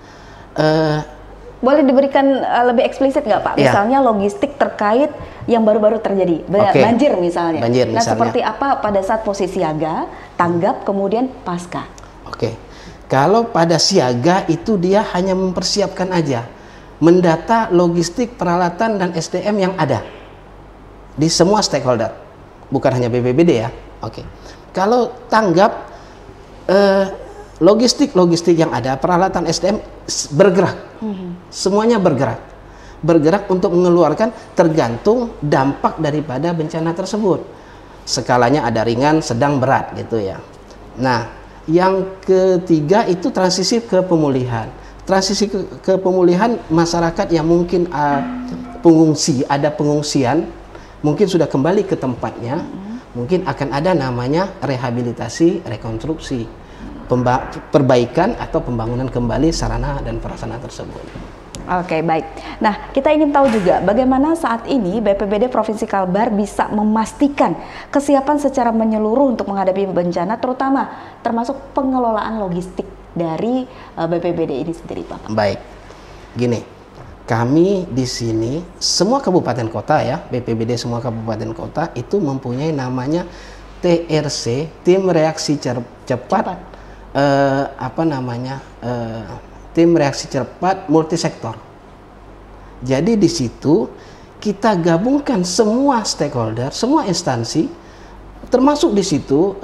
Boleh diberikan lebih eksplisit nggak Pak? Misalnya logistik terkait yang baru-baru terjadi, banjir misalnya. Nah, seperti apa pada saat posisi siaga, tanggap, kemudian pasca? Oke, kalau pada siaga itu dia hanya mempersiapkan aja, mendata logistik, peralatan, dan SDM yang ada di semua stakeholder, bukan hanya BPBD ya. Oke. Kalau tanggap, logistik yang ada, peralatan, SDM bergerak, semuanya bergerak untuk mengeluarkan tergantung dampak daripada bencana tersebut. Skalanya ada ringan, sedang, berat gitu ya. Nah, yang ketiga itu transisi ke pemulihan. Transisi ke pemulihan masyarakat yang mungkin ada pengungsian, mungkin sudah kembali ke tempatnya, mungkin akan ada namanya rehabilitasi, rekonstruksi, perbaikan atau pembangunan kembali sarana dan prasarana tersebut. Oke, baik. Nah, kita ingin tahu juga bagaimana saat ini BPBD Provinsi Kalbar bisa memastikan kesiapan secara menyeluruh untuk menghadapi bencana, termasuk pengelolaan logistik dari BPBD ini sendiri, Pak. Baik, gini, kami di sini semua kabupaten kota ya, BPBD semua kabupaten kota itu mempunyai namanya TRC, Tim Reaksi Cepat. Tim reaksi cepat multisektor. Jadi di situ kita gabungkan semua stakeholder, semua instansi, termasuk di situ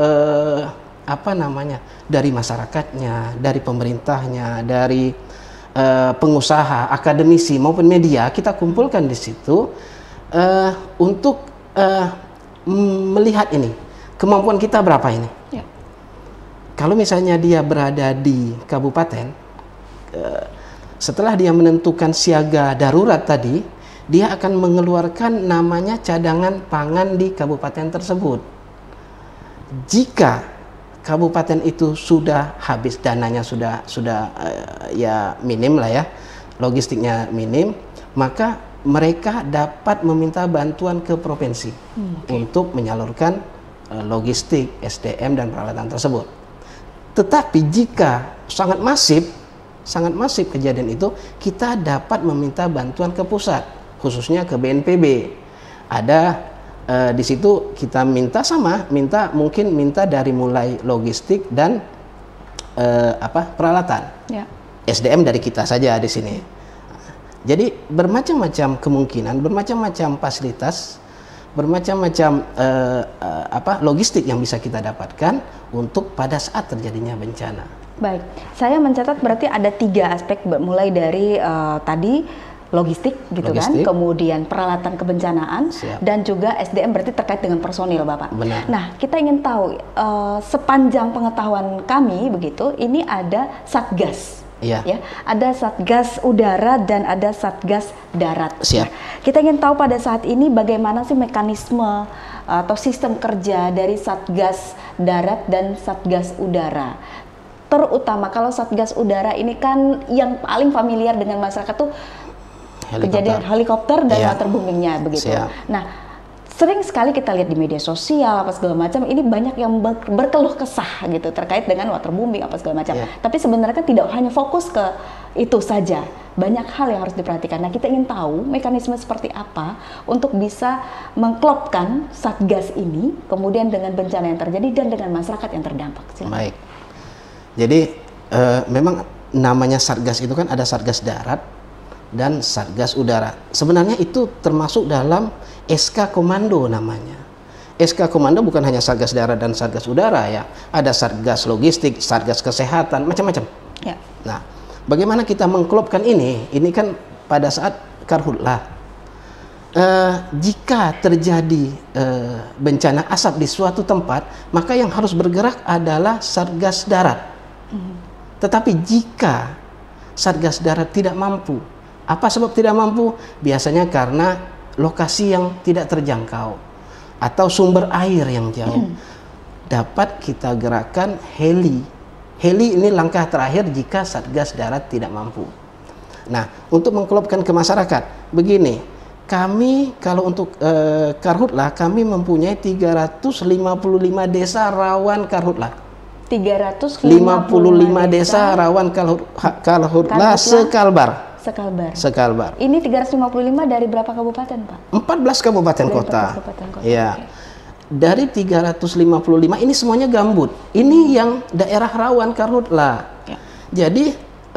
dari masyarakatnya, dari pemerintahnya, dari pengusaha, akademisi maupun media, kita kumpulkan di situ untuk melihat ini kemampuan kita berapa ini. Ya. Kalau misalnya dia berada di kabupaten, setelah dia menentukan siaga darurat tadi, dia akan mengeluarkan namanya cadangan pangan di kabupaten tersebut. Jika kabupaten itu sudah habis, dananya sudah ya minim lah ya, logistiknya minim, maka mereka dapat meminta bantuan ke provinsi untuk menyalurkan logistik, SDM dan peralatan tersebut. Tetapi jika sangat masif kejadian itu, kita dapat meminta bantuan ke pusat, khususnya ke BNPB. Ada di situ kita minta dari mulai logistik dan peralatan. Ya. SDM dari kita saja di sini. Jadi bermacam-macam kemungkinan, bermacam-macam fasilitas, bermacam-macam logistik yang bisa kita dapatkan untuk pada saat terjadinya bencana. Baik, saya mencatat berarti ada 3 aspek, mulai dari tadi logistik gitu kan, kemudian peralatan kebencanaan, dan juga SDM berarti terkait dengan personil Bapak. Benar. Nah, kita ingin tahu sepanjang pengetahuan kami begitu, ini ada Satgas. Iya. Ya, ada Satgas Udara dan ada Satgas Darat. Siap. Nah, kita ingin tahu pada saat ini bagaimana sih mekanisme atau sistem kerja dari Satgas Darat dan Satgas Udara. Terutama kalau Satgas Udara ini kan yang paling familiar dengan masyarakat tuh kejadian helikopter dan waterbombingnya begitu. Siap. Nah, sering sekali kita lihat di media sosial apa segala macam, ini banyak yang berkeluh kesah gitu terkait dengan waterbombing apa segala macam. Tapi sebenarnya kan tidak hanya fokus ke itu saja, banyak hal yang harus diperhatikan. Nah, kita ingin tahu mekanisme seperti apa untuk bisa mengklopkan Satgas ini kemudian dengan bencana yang terjadi dan dengan masyarakat yang terdampak. Silakan. Baik. Jadi memang namanya Satgas itu kan ada Satgas Darat dan Satgas Udara. Sebenarnya itu termasuk dalam SK Komando namanya. SK Komando bukan hanya Satgas Darat dan Satgas Udara ya. Ada Satgas Logistik, Satgas Kesehatan, macam-macam. Ya. Nah, bagaimana kita mengklopkan ini? Ini kan pada saat karhutlah. Jika terjadi bencana asap di suatu tempat, maka yang harus bergerak adalah Satgas Darat. Tetapi jika Satgas Darat tidak mampu, apa sebab tidak mampu? Biasanya karena lokasi yang tidak terjangkau atau sumber air yang jauh. Dapat kita gerakkan heli. Heli ini langkah terakhir jika Satgas Darat tidak mampu. Nah, untuk mengklopkan ke masyarakat, begini, kami kalau untuk karhutlah kami mempunyai 355 desa rawan karhutlah. 355 desa rawan karhutlah sekalbar. Sekalbar. Ini 355 dari berapa kabupaten, Pak? 14 kabupaten kota. Ya. Okay. Dari 355 ini semuanya gambut. Ini yang daerah rawan karhutlah. Ya. Jadi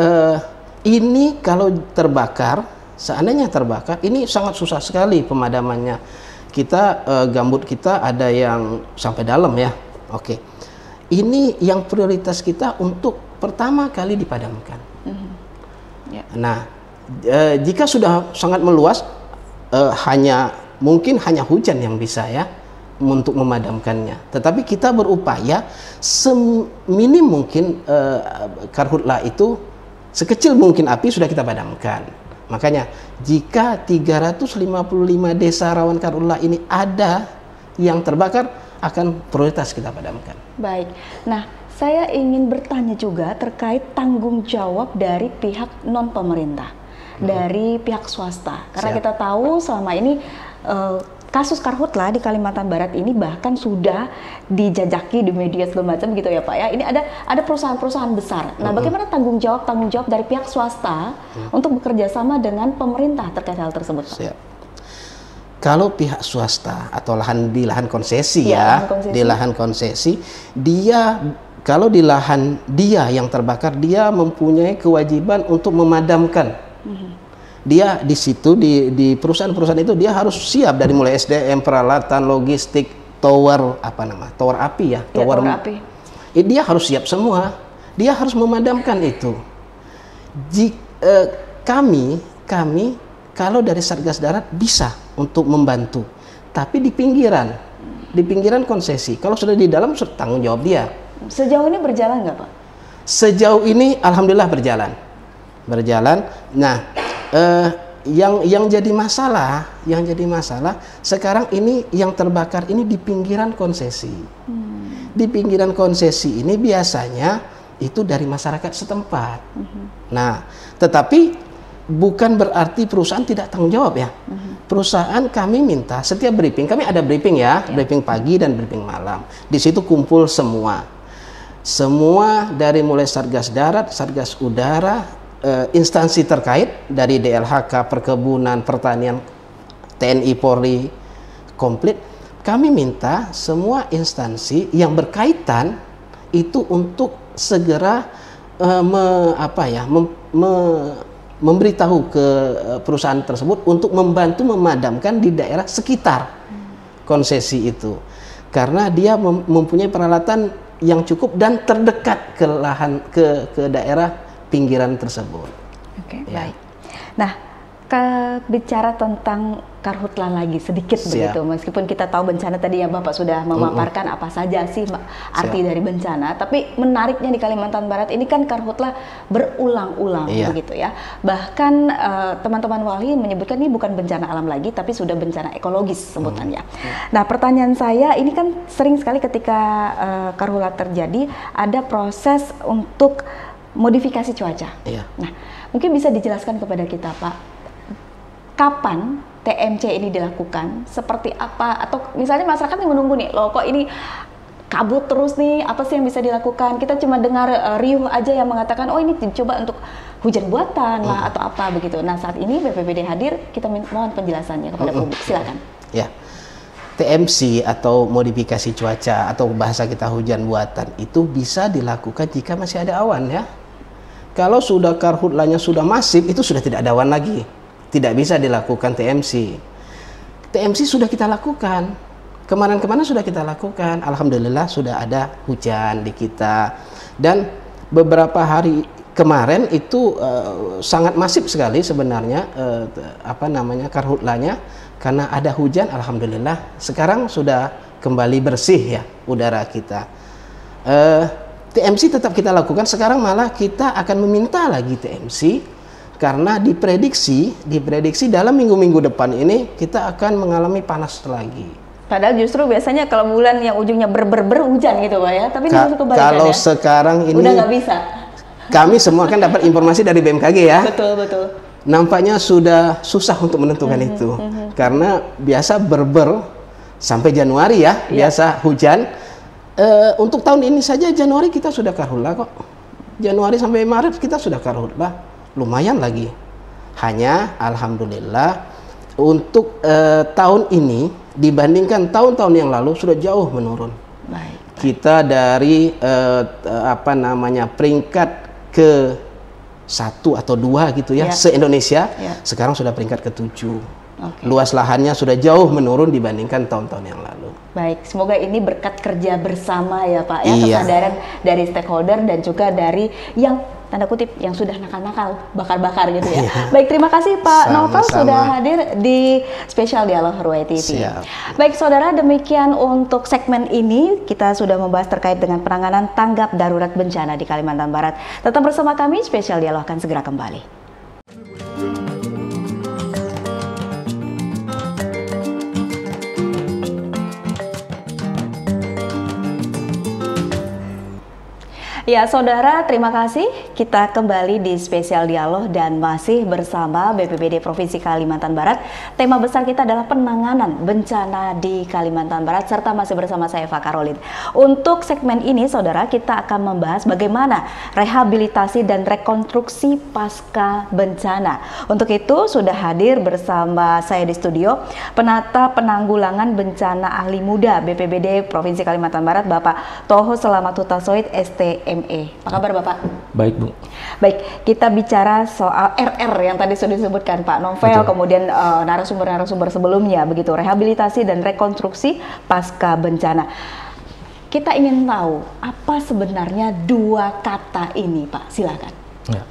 ini kalau terbakar, seandainya terbakar, ini sangat susah sekali pemadamannya. Kita gambut kita ada yang sampai dalam ya. Oke. Ini yang prioritas kita untuk pertama kali dipadamkan. Nah, jika sudah sangat meluas, mungkin hanya hujan yang bisa ya untuk memadamkannya. Tetapi kita berupaya seminim mungkin karhutlah itu sekecil mungkin api sudah kita padamkan. Makanya jika 355 desa rawan karhutlah ini ada yang terbakar, akan prioritas kita padamkan. Baik. Nah, saya ingin bertanya juga terkait tanggung jawab dari pihak non pemerintah, dari pihak swasta. Karena kita tahu selama ini kasus karhutlah di Kalimantan Barat ini bahkan sudah dijajaki di media segala macam gitu ya Pak ya. Ini ada perusahaan-perusahaan besar. Nah, bagaimana tanggung jawab dari pihak swasta untuk bekerja sama dengan pemerintah terkait hal tersebut, Pak? Siap. Kalau pihak swasta atau di lahan konsesi di lahan konsesi, dia kalau di lahan dia yang terbakar, dia mempunyai kewajiban untuk memadamkan. Dia di situ di perusahaan-perusahaan itu dia harus siap dari mulai SDM, peralatan, logistik, tower api ya, tower api. Dia harus siap semua. Dia harus memadamkan itu. Kami kalau dari Satgas Darat bisa untuk membantu, tapi di pinggiran konsesi. Kalau sudah di dalam, sudah tanggung jawab dia. Sejauh ini berjalan nggak Pak? Sejauh ini alhamdulillah berjalan. Nah, yang jadi masalah sekarang ini yang terbakar ini di pinggiran konsesi. Di pinggiran konsesi ini biasanya itu dari masyarakat setempat. Nah, tetapi bukan berarti perusahaan tidak tanggung jawab ya. Perusahaan kami minta setiap briefing, kami ada briefing ya, briefing pagi dan briefing malam. Di situ kumpul semua dari mulai Satgas Darat, Satgas Udara, instansi terkait dari DLHK, perkebunan, pertanian, TNI, Polri, komplit. Kami minta semua instansi yang berkaitan itu untuk segera memberitahu ke perusahaan tersebut untuk membantu memadamkan di daerah sekitar konsesi itu, karena dia mempunyai peralatan yang cukup dan terdekat ke lahan ke daerah pinggiran tersebut. Oke, baik. Nah, bicara tentang karhutla lagi sedikit Siap. begitu, meskipun kita tahu bencana tadi yang Bapak sudah memaparkan apa saja sih arti Siap. dari bencana, tapi menariknya di Kalimantan Barat ini kan karhutla berulang-ulang begitu ya. Bahkan teman-teman wali menyebutkan ini bukan bencana alam lagi, tapi sudah bencana ekologis sebutannya. Nah, pertanyaan saya ini kan sering sekali ketika karhutla terjadi ada proses untuk modifikasi cuaca. Iya. Nah, mungkin bisa dijelaskan kepada kita, Pak, kapan TMC ini dilakukan, seperti apa, atau misalnya masyarakat yang menunggu nih, loh kok ini kabut terus nih, apa sih yang bisa dilakukan? Kita cuma dengar riuh aja yang mengatakan, oh ini dicoba untuk hujan buatan lah atau apa begitu. Nah, saat ini BPBD hadir, kita mohon penjelasannya kepada publik, silakan. Ya, TMC atau modifikasi cuaca atau bahasa kita hujan buatan itu bisa dilakukan jika masih ada awan ya. Kalau sudah karhutlanya sudah masif, itu sudah tidak ada awan lagi. Tidak bisa dilakukan TMC. TMC sudah kita lakukan. Kemarin-kemarin sudah kita lakukan. Alhamdulillah sudah ada hujan di kita. Dan beberapa hari kemarin itu sangat masif sekali sebenarnya karhutlanya, karena ada hujan. Alhamdulillah sekarang sudah kembali bersih ya udara kita. TMC tetap kita lakukan. Sekarang malah kita akan meminta lagi TMC, karena diprediksi dalam minggu-minggu depan ini kita akan mengalami panas lagi. Padahal justru biasanya kalau bulan yang ujungnya hujan gitu Pak ya, tapi ini justru kebalikan kalau ya. Sekarang ini udah nggak bisa. Kami semua kan dapat informasi dari BMKG ya. Betul. Nampaknya sudah susah untuk menentukan itu, karena biasa sampai Januari ya, biasa hujan. Untuk tahun ini saja Januari kita sudah karhutla kok. Januari sampai Maret kita sudah karhutla. Lumayan lagi. Hanya alhamdulillah untuk tahun ini dibandingkan tahun-tahun yang lalu sudah jauh menurun. Baik. Kita dari peringkat ke 1 atau 2 gitu ya, se-Indonesia, sekarang sudah peringkat ke-7. Luas lahannya sudah jauh menurun dibandingkan tahun-tahun yang lalu. Baik, semoga ini berkat kerja bersama ya Pak ya, kesadaran dari stakeholder dan juga dari yang tanda kutip yang sudah nakal-nakal, bakar-bakar gitu ya. Baik, terima kasih Pak Novel sudah hadir di Spesial Dialog Ruwai TV. Baik saudara, demikian untuk segmen ini kita sudah membahas terkait dengan penanganan tanggap darurat bencana di Kalimantan Barat. Tetap bersama kami, Spesial Dialog akan segera kembali. Ya saudara, terima kasih. Kita kembali di Spesial Dialog dan masih bersama BPBD Provinsi Kalimantan Barat. Tema besar kita adalah penanganan bencana di Kalimantan Barat, serta masih bersama saya Eva Karolin. Untuk segmen ini saudara, kita akan membahas bagaimana rehabilitasi dan rekonstruksi pasca bencana. Untuk itu sudah hadir bersama saya di studio penata penanggulangan bencana ahli muda BPBD Provinsi Kalimantan Barat, Bapak Toho Selamat Hutasoid STME. Apa kabar Bapak? Baik Bu. Baik, kita bicara soal RR yang tadi sudah disebutkan Pak Novel, kemudian narasumber-narasumber sebelumnya begitu, rehabilitasi dan rekonstruksi pasca bencana. Kita ingin tahu apa sebenarnya dua kata ini Pak, silakan. Ya.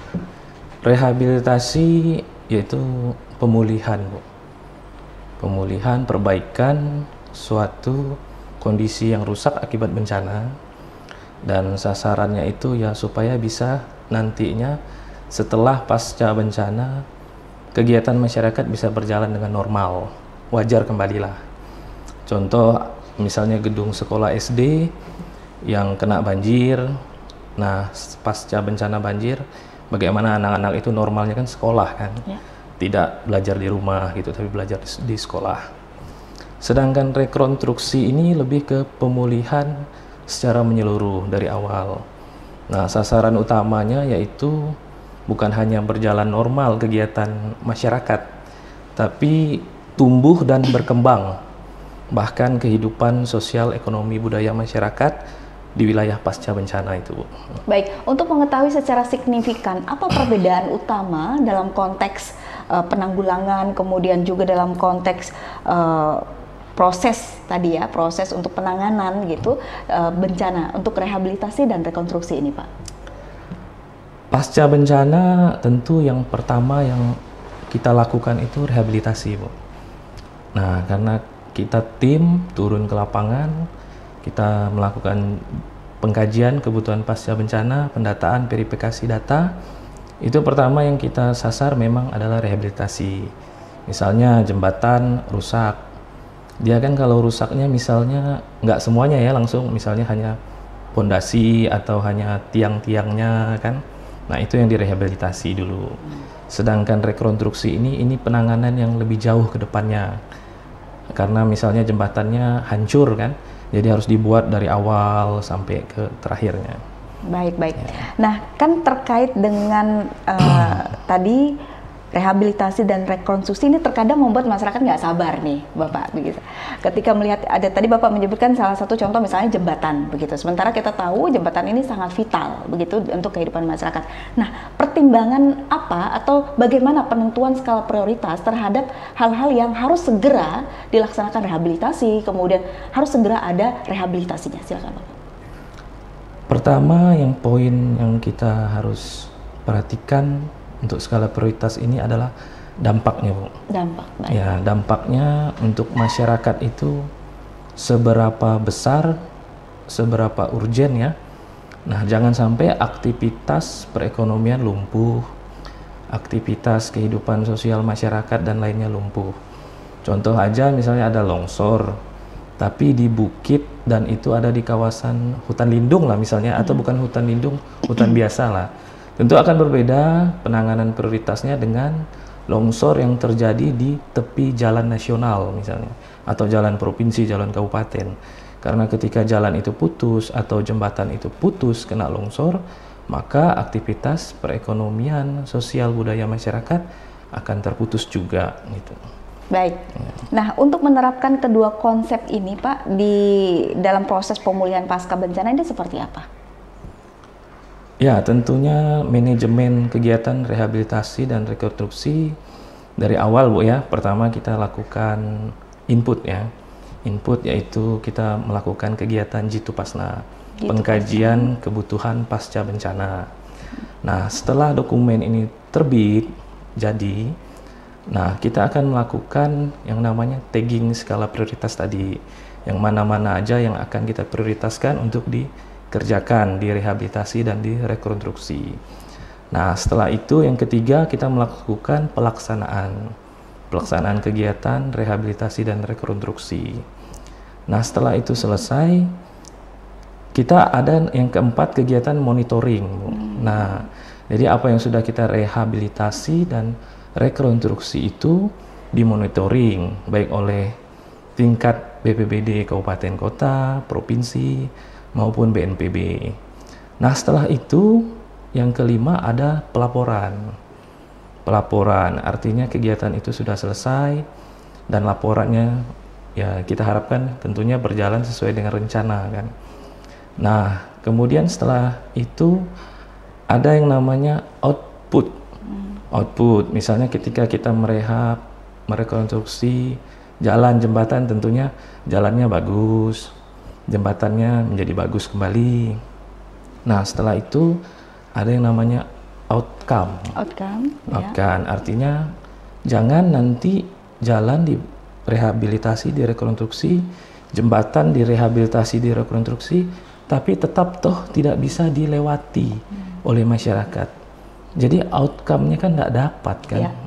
Rehabilitasi yaitu pemulihan Bu. Pemulihan, perbaikan suatu kondisi yang rusak akibat bencana. Dan sasarannya itu ya supaya bisa nantinya setelah pasca bencana kegiatan masyarakat bisa berjalan dengan normal, wajar kembalilah. Contoh misalnya gedung sekolah SD yang kena banjir, nah pasca bencana banjir bagaimana anak-anak itu normalnya kan sekolah kan, tidak belajar di rumah gitu tapi belajar di sekolah. Sedangkan rekonstruksi ini lebih ke pemulihan secara menyeluruh dari awal. Nah, sasaran utamanya yaitu bukan hanya berjalan normal kegiatan masyarakat, tapi tumbuh dan berkembang, bahkan kehidupan sosial, ekonomi, budaya masyarakat di wilayah pasca bencana itu. Baik, untuk mengetahui secara signifikan apa perbedaan utama dalam konteks penanggulangan, kemudian juga dalam konteks proses tadi ya, proses untuk penanganan gitu bencana, untuk rehabilitasi dan rekonstruksi ini Pak. Pasca bencana tentu yang pertama yang kita lakukan itu rehabilitasi, Bu. Nah, karena kita tim turun ke lapangan, kita melakukan pengkajian kebutuhan pasca bencana, pendataan, verifikasi data. Itu pertama yang kita sasar memang adalah rehabilitasi. Misalnya jembatan rusak, dia kan kalau rusaknya misalnya nggak semuanya ya langsung, misalnya hanya pondasi atau hanya tiang-tiangnya kan. Nah, itu yang direhabilitasi dulu. Sedangkan rekonstruksi ini penanganan yang lebih jauh ke depannya. Karena misalnya jembatannya hancur kan, jadi harus dibuat dari awal sampai ke terakhirnya. Baik. Nah, kan terkait dengan tadi rehabilitasi dan rekonstruksi ini terkadang membuat masyarakat nggak sabar nih, Bapak, begitu. Ketika melihat ada tadi Bapak menyebutkan salah satu contoh misalnya jembatan, begitu. Sementara kita tahu jembatan ini sangat vital, begitu, untuk kehidupan masyarakat. Nah, pertimbangan apa atau bagaimana penentuan skala prioritas terhadap hal-hal yang harus segera dilaksanakan rehabilitasi, kemudian harus segera ada rehabilitasinya? Silakan, Bapak. Pertama, yang poin yang kita harus perhatikan untuk skala prioritas ini adalah dampaknya, Bu. Dampak, baik. Ya, dampaknya untuk masyarakat itu seberapa besar, seberapa urgen ya. Nah, jangan sampai aktivitas perekonomian lumpuh, aktivitas kehidupan sosial masyarakat dan lainnya lumpuh. Contoh aja misalnya ada longsor, tapi di bukit dan itu ada di kawasan hutan lindung lah misalnya, atau bukan hutan lindung, hutan biasa lah. Tentu akan berbeda penanganan prioritasnya dengan longsor yang terjadi di tepi jalan nasional misalnya, atau jalan provinsi, jalan kabupaten. Karena ketika jalan itu putus atau jembatan itu putus kena longsor, maka aktivitas perekonomian, sosial, budaya masyarakat akan terputus juga gitu. Baik. Nah, untuk menerapkan kedua konsep ini, Pak, di dalam proses pemulihan pasca bencana ini seperti apa? Ya, tentunya manajemen kegiatan rehabilitasi dan rekonstruksi dari awal, Bu ya. Pertama kita lakukan input ya. Input yaitu kita melakukan kegiatan Jitupasna, pengkajian kebutuhan pasca bencana. Nah, setelah dokumen ini terbit, jadi, nah kita akan melakukan yang namanya tagging skala prioritas tadi. Yang mana-mana aja yang akan kita prioritaskan untuk dikerjakan, direhabilitasi dan direkonstruksi. Nah, setelah itu yang ketiga kita melakukan pelaksanaan kegiatan rehabilitasi dan rekonstruksi. Nah, setelah itu selesai, kita ada yang keempat kegiatan monitoring. Nah, jadi apa yang sudah kita rehabilitasi dan rekonstruksi itu dimonitoring baik oleh tingkat BPBD kabupaten kota, provinsi maupun BNPB. Nah, setelah itu yang kelima ada pelaporan. Pelaporan artinya kegiatan itu sudah selesai dan laporannya ya kita harapkan tentunya berjalan sesuai dengan rencana kan. Nah, kemudian setelah itu ada yang namanya output. Output misalnya ketika kita merekonstruksi jalan, jembatan, tentunya jalannya bagus, jembatannya menjadi bagus kembali. Nah, setelah itu ada yang namanya outcome. Outcome Artinya jangan nanti jalan direhabilitasi, direkonstruksi, jembatan direhabilitasi, direkonstruksi, tapi tetap toh tidak bisa dilewati oleh masyarakat. Jadi outcome-nya kan tidak dapat kan, ya,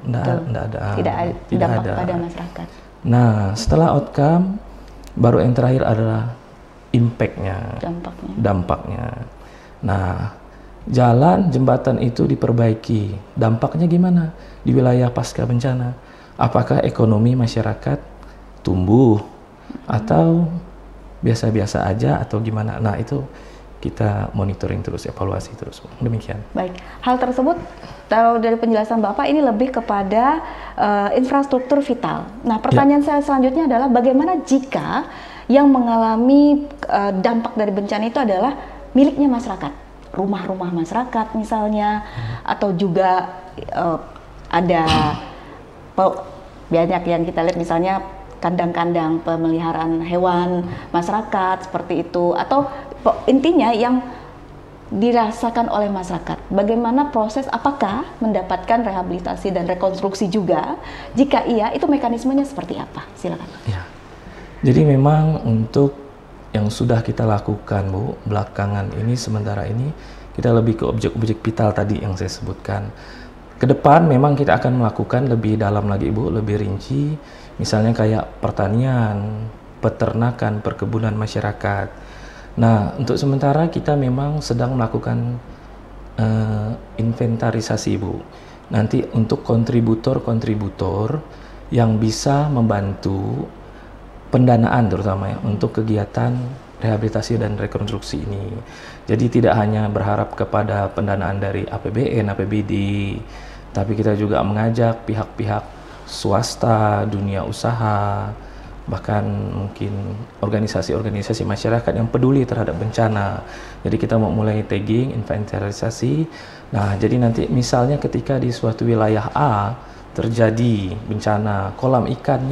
tidak ada pada masyarakat. Nah, setelah outcome, baru yang terakhir adalah impact-nya, dampaknya. Nah, jalan, jembatan itu diperbaiki, dampaknya gimana di wilayah pasca bencana? Apakah ekonomi masyarakat tumbuh atau biasa-biasa aja atau gimana? Nah, itu kita monitoring terus, evaluasi terus. Demikian. Baik, hal tersebut kalau dari penjelasan Bapak ini lebih kepada infrastruktur vital. Nah, pertanyaan saya selanjutnya adalah bagaimana jika yang mengalami dampak dari bencana itu adalah miliknya masyarakat, rumah-rumah masyarakat misalnya, atau juga ada banyak yang kita lihat misalnya kandang-kandang pemeliharaan hewan masyarakat seperti itu, atau intinya yang dirasakan oleh masyarakat? Bagaimana proses, apakah mendapatkan rehabilitasi dan rekonstruksi juga? Jika iya, itu mekanismenya seperti apa? Silakan. Ya. Jadi memang untuk yang sudah kita lakukan, Bu, belakangan ini, sementara ini kita lebih ke objek-objek vital tadi yang saya sebutkan. Ke depan memang kita akan melakukan lebih dalam lagi, Bu, lebih rinci, misalnya kayak pertanian, peternakan, perkebunan masyarakat. Nah, untuk sementara kita memang sedang melakukan inventarisasi, Bu. Nanti untuk kontributor-kontributor yang bisa membantu pendanaan terutama ya, untuk kegiatan rehabilitasi dan rekonstruksi ini. Jadi tidak hanya berharap kepada pendanaan dari APBN, APBD, tapi kita juga mengajak pihak-pihak swasta, dunia usaha, bahkan mungkin organisasi-organisasi masyarakat yang peduli terhadap bencana. Jadi kita mau mulai tagging, inventarisasi. Nah, jadi nanti misalnya ketika di suatu wilayah A terjadi bencana, kolam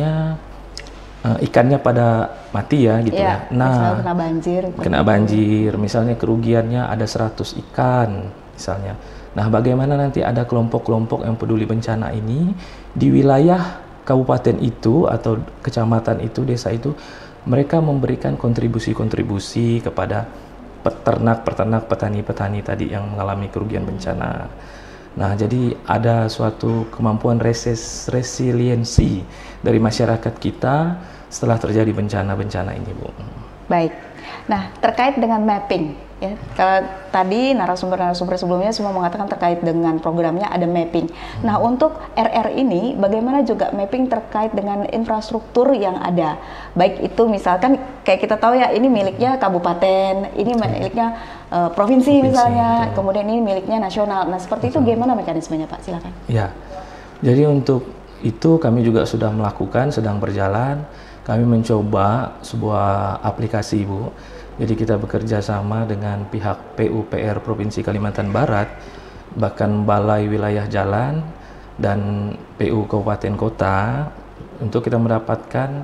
ikannya pada mati ya gitu ya. Nah, kena banjir. Kena banjir, misalnya kerugiannya ada 100 ikan misalnya. Nah, bagaimana nanti ada kelompok-kelompok yang peduli bencana ini di wilayah kabupaten itu atau kecamatan itu, desa itu, mereka memberikan kontribusi-kontribusi kepada peternak-peternak, petani-petani tadi yang mengalami kerugian bencana. Nah, jadi ada suatu kemampuan resiliensi dari masyarakat kita setelah terjadi bencana-bencana ini, Bu. Baik. Nah, terkait dengan mapping, ya. Kalau tadi narasumber-narasumber sebelumnya semua mengatakan terkait dengan programnya ada mapping. Nah, untuk RR ini bagaimana juga mapping terkait dengan infrastruktur yang ada. Baik itu misalkan kayak kita tahu ya, ini miliknya kabupaten, ini miliknya provinsi misalnya, kemudian ini miliknya nasional. Nah, seperti itu gimana mekanismenya, Pak? Silakan. Ya. Jadi untuk itu kami juga sudah melakukan, sedang berjalan. Kami mencoba sebuah aplikasi, Bu. Jadi kita bekerja sama dengan pihak PUPR Provinsi Kalimantan Barat, bahkan Balai Wilayah Jalan dan PU Kabupaten Kota, untuk kita mendapatkan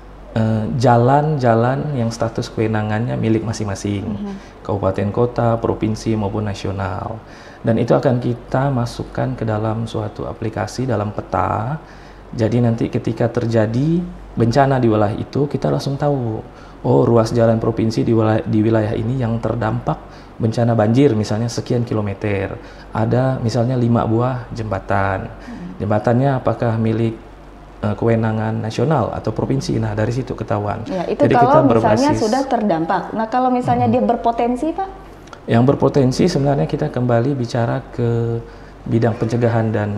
jalan-jalan yang status kewenangannya milik masing-masing, kabupaten kota, provinsi maupun nasional. Dan itu akan kita masukkan ke dalam suatu aplikasi, dalam peta. Jadi nanti ketika terjadi bencana di wilayah itu, kita langsung tahu, oh ruas jalan provinsi di wilayah ini yang terdampak bencana banjir misalnya sekian kilometer. Ada misalnya 5 buah jembatan. Jembatannya apakah milik kewenangan nasional atau provinsi? Nah, dari situ ketahuan. Ya, itu jadi kalau kita misalnya sudah terdampak. Nah, kalau misalnya dia berpotensi, Pak? Yang berpotensi sebenarnya kita kembali bicara ke bidang pencegahan dan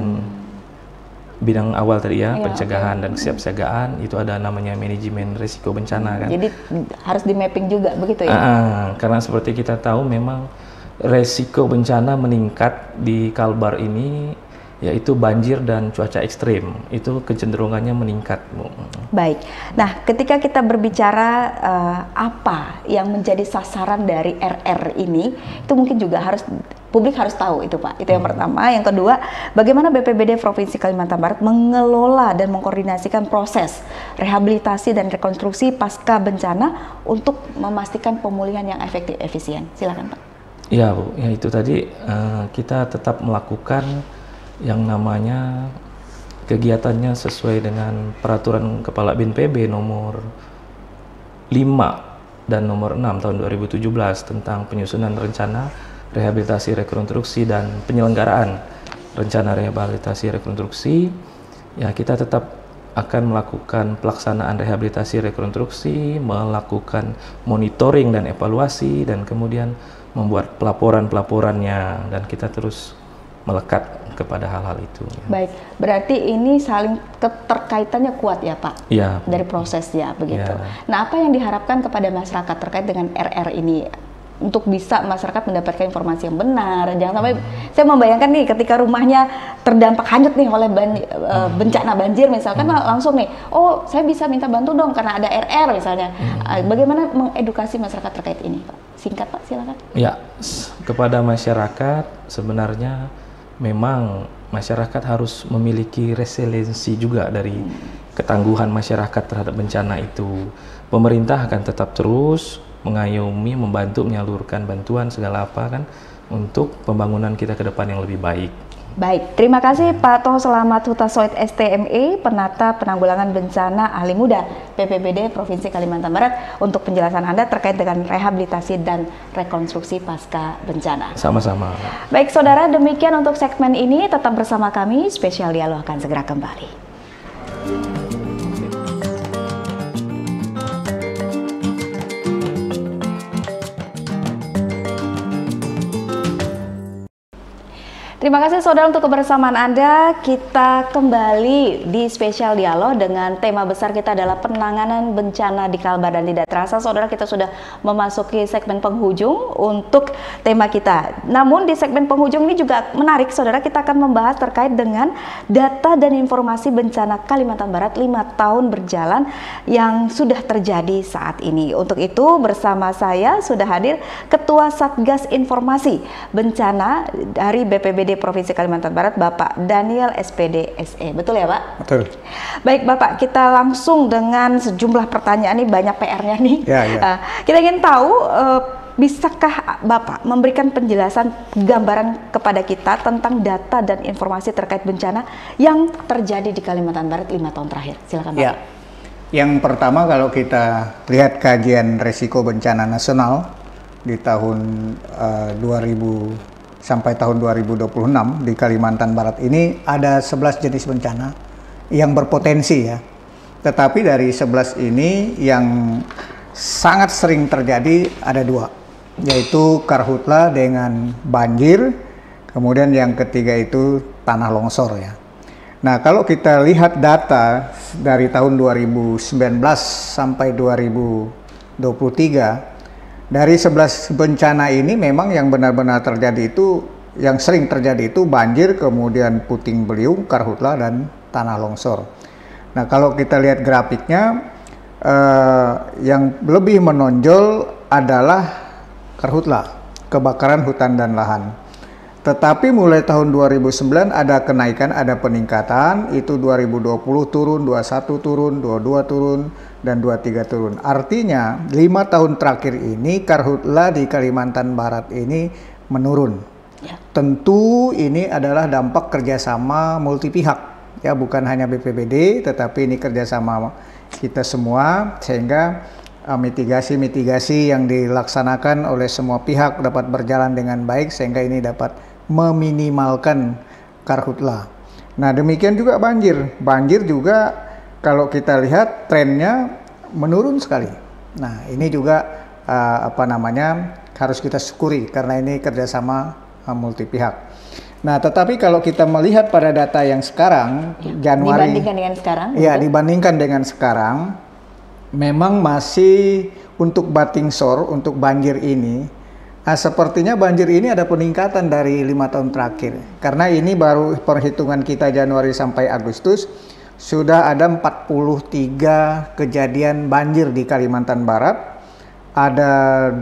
bidang awal tadi ya, pencegahan dan kesiapsiagaan. Itu ada namanya manajemen risiko bencana kan. Jadi harus di mapping juga begitu ya? Karena seperti kita tahu memang resiko bencana meningkat di Kalbar ini, yaitu banjir dan cuaca ekstrim, itu kecenderungannya meningkat, Bu. Baik. Nah, ketika kita berbicara apa yang menjadi sasaran dari RR ini, itu mungkin juga harus publik harus tahu itu, Pak. Itu yang pertama. Yang kedua, bagaimana BPBD Provinsi Kalimantan Barat mengelola dan mengkoordinasikan proses rehabilitasi dan rekonstruksi pasca bencana untuk memastikan pemulihan yang efektif efisien. Silakan, Pak. Ya, Bu. Ya itu tadi kita tetap melakukan yang namanya kegiatannya sesuai dengan peraturan Kepala BNPB nomor 5 dan nomor 6 tahun 2017 tentang penyusunan rencana rehabilitasi rekonstruksi dan penyelenggaraan rencana rehabilitasi rekonstruksi. Ya, kita tetap akan melakukan pelaksanaan rehabilitasi rekonstruksi, melakukan monitoring dan evaluasi, dan kemudian membuat pelaporan-pelaporannya, dan kita terus melekat kepada hal-hal itu. Baik, berarti ini saling keterkaitannya kuat ya, Pak? Iya. Dari prosesnya begitu. Ya. Nah, apa yang diharapkan kepada masyarakat terkait dengan RR ini untuk bisa masyarakat mendapatkan informasi yang benar? Jangan sampai saya membayangkan nih ketika rumahnya terdampak hanyut nih oleh bencana banjir misalkan, langsung nih, oh saya bisa minta bantu dong karena ada RR misalnya. Bagaimana mengedukasi masyarakat terkait ini, Pak? Singkat, Pak, silakan. Ya, kepada masyarakat sebenarnya memang masyarakat harus memiliki resiliensi juga dari ketangguhan masyarakat terhadap bencana itu. Pemerintah akan tetap terus mengayomi, membantu, menyalurkan bantuan segala apa kan untuk pembangunan kita ke depan yang lebih baik. Baik, terima kasih Pak Toho Selamat Hutasoid STME, Penata Penanggulangan Bencana Ahli Muda BPBD Provinsi Kalimantan Barat untuk penjelasan Anda terkait dengan rehabilitasi dan rekonstruksi pasca bencana. Sama-sama. Baik saudara, demikian untuk segmen ini. Tetap bersama kami, Spesial Dialog akan segera kembali. Terima kasih saudara untuk kebersamaan Anda. Kita kembali di Spesial Dialog dengan tema besar kita adalah penanganan bencana di Kalbar dan tidak terasa saudara kita sudah memasuki segmen penghujung untuk tema kita. Namun di segmen penghujung ini juga menarik saudara, kita akan membahas terkait dengan data dan informasi bencana Kalimantan Barat 5 tahun berjalan yang sudah terjadi saat ini. Untuk itu bersama saya sudah hadir Ketua Satgas Informasi Bencana dari BPBD Provinsi Kalimantan Barat, Bapak Daniel SPD SE. Betul ya Pak? Betul. Baik Bapak, kita langsung dengan sejumlah pertanyaan, ini banyak PR-nya nih. Ya, ya. Kita ingin tahu, bisakah Bapak memberikan penjelasan gambaran kepada kita tentang data dan informasi terkait bencana yang terjadi di Kalimantan Barat 5 tahun terakhir? Silakan Bapak. Ya. Yang pertama kalau kita lihat kajian resiko bencana nasional di tahun 2000 sampai tahun 2026 di Kalimantan Barat ini ada 11 jenis bencana yang berpotensi ya. Tetapi dari 11 ini yang sangat sering terjadi ada 2, yaitu karhutla dengan banjir, kemudian yang ketiga itu tanah longsor ya. Nah, kalau kita lihat data dari tahun 2019 sampai 2023, dari 11 bencana ini memang yang benar-benar terjadi itu, yang sering terjadi itu banjir, kemudian puting beliung, karhutla, dan tanah longsor. Nah, kalau kita lihat grafiknya, yang lebih menonjol adalah karhutla, kebakaran hutan dan lahan. Tetapi mulai tahun 2009 ada kenaikan, ada peningkatan, itu 2020 turun, 21 turun, 22 turun, dan 23 turun. Artinya 5 tahun terakhir ini karhutla di Kalimantan Barat ini menurun. Ya. Tentu ini adalah dampak kerjasama multi pihak, ya bukan hanya BPBD, tetapi ini kerjasama kita semua, sehingga mitigasi-mitigasi yang dilaksanakan oleh semua pihak dapat berjalan dengan baik, sehingga ini dapat meminimalkan karhutla. Nah, demikian juga banjir. Banjir juga kalau kita lihat trennya menurun sekali. Nah, ini juga harus kita syukuri karena ini kerjasama multi pihak. Nah, tetapi kalau kita melihat pada data yang sekarang, Januari dibandingkan dengan sekarang, ya dibandingkan dengan sekarang, memang masih untuk batingsor, untuk banjir ini, sepertinya banjir ini ada peningkatan dari 5 tahun terakhir. Karena ini baru perhitungan kita Januari sampai Agustus, sudah ada 43 kejadian banjir di Kalimantan Barat. Ada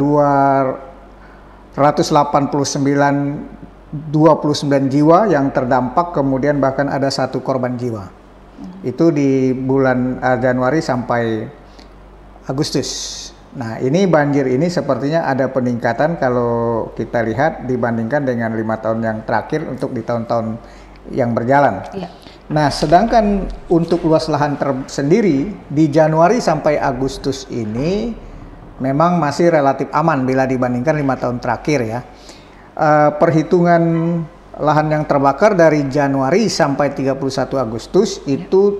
29 jiwa yang terdampak, kemudian bahkan ada 1 korban jiwa. Itu di bulan Januari sampai Agustus. Nah, ini banjir ini sepertinya ada peningkatan kalau kita lihat dibandingkan dengan 5 tahun yang terakhir untuk di tahun-tahun yang berjalan. Ya. Nah, sedangkan untuk luas lahan sendiri di Januari sampai Agustus ini memang masih relatif aman bila dibandingkan 5 tahun terakhir ya. Perhitungan lahan yang terbakar dari Januari sampai 31 Agustus itu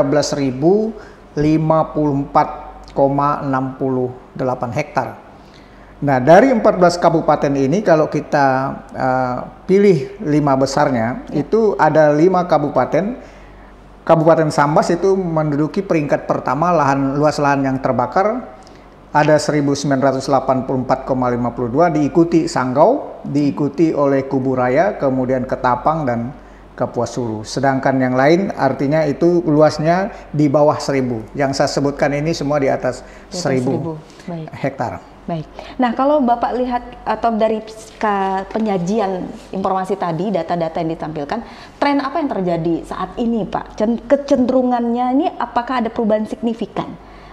13.054,68 hektar. Nah, dari 14 kabupaten ini kalau kita pilih 5 besarnya, itu ada 5 kabupaten. Kabupaten Sambas itu menduduki peringkat pertama luas lahan yang terbakar, ada 1984,52, diikuti Sanggau, diikuti oleh Kubu Raya, kemudian Ketapang dan Kapuas Hulu. Sedangkan yang lain artinya itu luasnya di bawah 1000. Yang saya sebutkan ini semua di atas 1000 hektar. Baik. Nah, kalau Bapak lihat atau dari penyajian informasi tadi, data-data yang ditampilkan, tren apa yang terjadi saat ini, Pak? Kecenderungannya ini apakah ada perubahan signifikan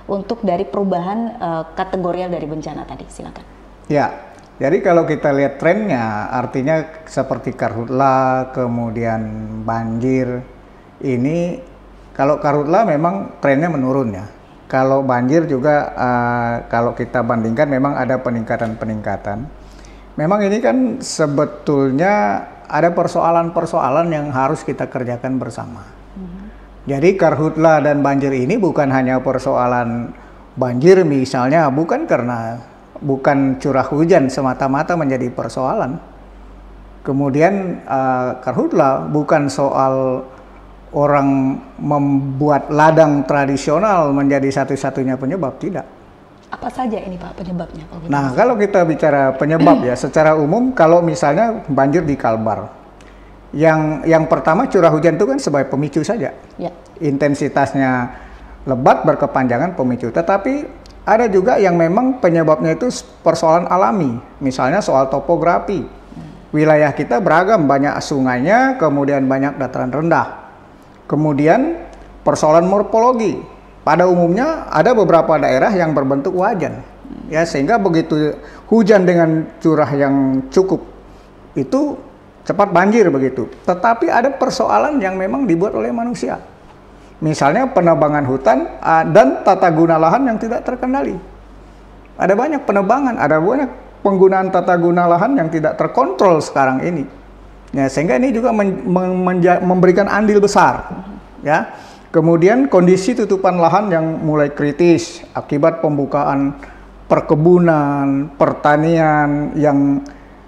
untuk dari perubahan kategorial dari bencana tadi? Silakan. Ya, jadi kalau kita lihat trennya, artinya seperti karhutla, kemudian banjir, ini kalau karhutla memang trennya menurun ya. Kalau banjir juga kalau kita bandingkan memang ada peningkatan-peningkatan. Memang ini kan sebetulnya ada persoalan-persoalan yang harus kita kerjakan bersama. Jadi karhutla dan banjir ini bukan hanya persoalan banjir misalnya, bukan curah hujan semata-mata menjadi persoalan. Kemudian karhutla bukan soal orang membuat ladang tradisional menjadi satu-satunya penyebab, tidak. Apa saja ini Pak penyebabnya? Nah, kalau kita bicara penyebab ya, secara umum kalau misalnya banjir di Kalbar, yang pertama curah hujan itu kan sebagai pemicu saja. Ya. Intensitasnya lebat berkepanjangan pemicu, tetapi ada juga yang memang penyebabnya itu persoalan alami, misalnya soal topografi. Wilayah kita beragam, banyak sungainya, kemudian banyak dataran rendah. Kemudian persoalan morfologi. Pada umumnya ada beberapa daerah yang berbentuk wajan, ya, sehingga begitu hujan dengan curah yang cukup itu cepat banjir begitu. Tetapi ada persoalan yang memang dibuat oleh manusia, misalnya penebangan hutan dan tata guna lahan yang tidak terkendali. Ada banyak penebangan, ada banyak penggunaan tata guna lahan yang tidak terkontrol sekarang ini, ya, sehingga ini juga memberikan andil besar, ya. Kemudian kondisi tutupan lahan yang mulai kritis akibat pembukaan perkebunan, pertanian yang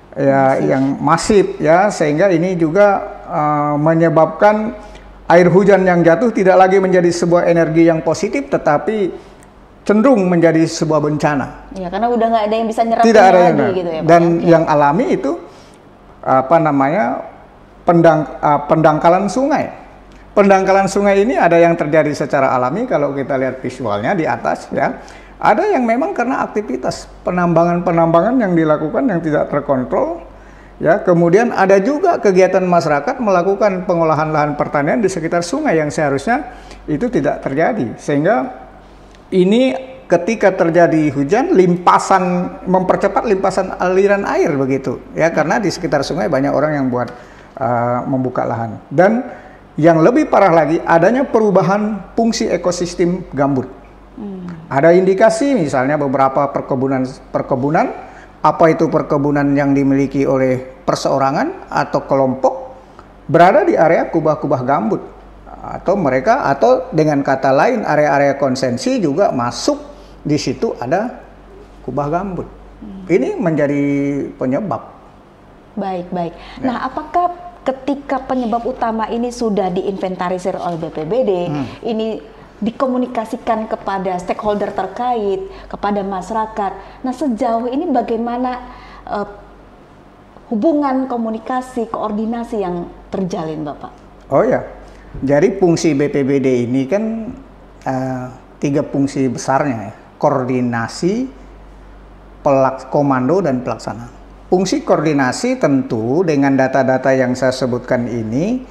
masif, ya, sehingga ini juga menyebabkan air hujan yang jatuh tidak lagi menjadi sebuah energi yang positif, tetapi cenderung menjadi sebuah bencana. Ya, karena udah nggak ada yang bisa nyerap tidak ada lagi gitu ya Pak. Dan yang alami itu pendangkalan sungai. Pendangkalan sungai ini ada yang terjadi secara alami kalau kita lihat visualnya di atas, ya. Ada yang memang karena aktivitas penambangan-penambangan yang dilakukan yang tidak terkontrol, ya. Kemudian ada juga kegiatan masyarakat melakukan pengolahan lahan pertanian di sekitar sungai yang seharusnya itu tidak terjadi. Sehingga ini ketika terjadi hujan, mempercepat limpasan aliran air begitu, ya, karena di sekitar sungai banyak orang yang membuka lahan. Dan yang lebih parah lagi, adanya perubahan fungsi ekosistem gambut. Ada indikasi misalnya beberapa perkebunan, apa itu perkebunan yang dimiliki oleh perseorangan atau kelompok, berada di area kubah-kubah gambut. Atau dengan kata lain, area-area konsensi juga masuk, di situ ada kubah gambut. Ini menjadi penyebab. Baik. Nah, apakah ketika penyebab utama ini sudah diinventarisir oleh BPBD, ini dikomunikasikan kepada stakeholder terkait, kepada masyarakat. Nah, sejauh ini bagaimana hubungan komunikasi, koordinasi yang terjalin, Bapak? Oh ya, jadi fungsi BPBD ini kan 3 fungsi besarnya, ya. Koordinasi, komando, dan pelaksanaan. Fungsi koordinasi tentu dengan data-data yang saya sebutkan ini,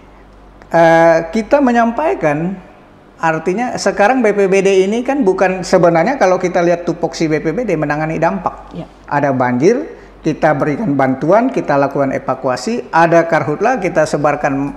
kita menyampaikan, artinya sekarang BPBD ini kan bukan, sebenarnya kalau kita lihat tupoksi BPBD menangani dampak. Ya. Ada banjir, kita berikan bantuan, kita lakukan evakuasi, ada karhutla, kita sebarkan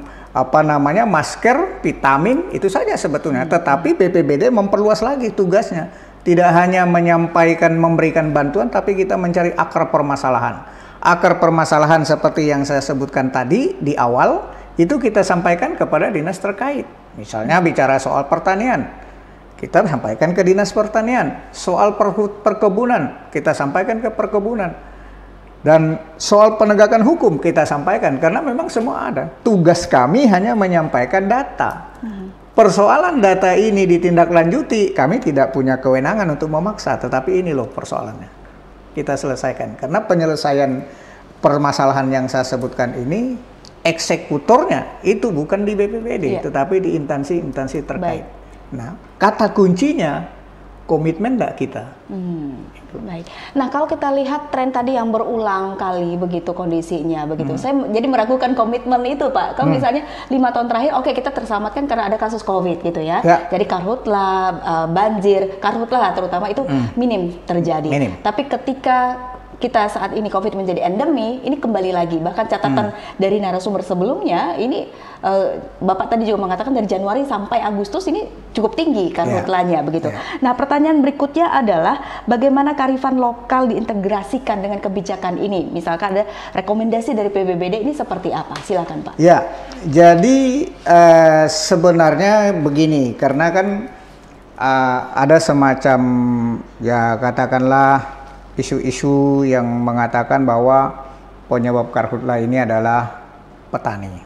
masker, vitamin, itu saja sebetulnya. Tetapi BPBD memperluas lagi tugasnya. Tidak hanya menyampaikan, memberikan bantuan, tapi kita mencari akar permasalahan. Akar permasalahan seperti yang saya sebutkan tadi di awal, itu kita sampaikan kepada dinas terkait. Misalnya bicara soal pertanian, kita sampaikan ke dinas pertanian. Soal perkebunan, kita sampaikan ke perkebunan. Dan soal penegakan hukum, kita sampaikan. Karena memang semua ada. Tugas kami hanya menyampaikan data. Persoalan data ini ditindaklanjuti, kami tidak punya kewenangan untuk memaksa, tetapi ini loh persoalannya. Kita selesaikan. Karena penyelesaian permasalahan yang saya sebutkan ini, eksekutornya itu bukan di BPBD, tetapi di instansi-instansi terkait. Nah, kata kuncinya komitmen nggak kita? Baik. Nah, kalau kita lihat tren tadi yang berulang kali begitu kondisinya, begitu. Saya jadi meragukan komitmen itu, Pak. Kalau misalnya 5 tahun terakhir, oke, kita terselamatkan karena ada kasus COVID gitu ya. Jadi karhutlah, banjir, karhutlah terutama itu minim terjadi. Tapi ketika kita saat ini COVID menjadi endemi, ini kembali lagi. Bahkan catatan dari narasumber sebelumnya, ini Bapak tadi juga mengatakan dari Januari sampai Agustus ini cukup tinggi karhutlahnya, begitu. Nah, pertanyaan berikutnya adalah bagaimana kearifan lokal diintegrasikan dengan kebijakan ini? Misalkan ada rekomendasi dari PBBD ini seperti apa? Silakan, Pak. Ya, jadi sebenarnya begini, karena kan ada semacam ya katakanlah isu-isu yang mengatakan bahwa penyebab karhutlah ini adalah petani.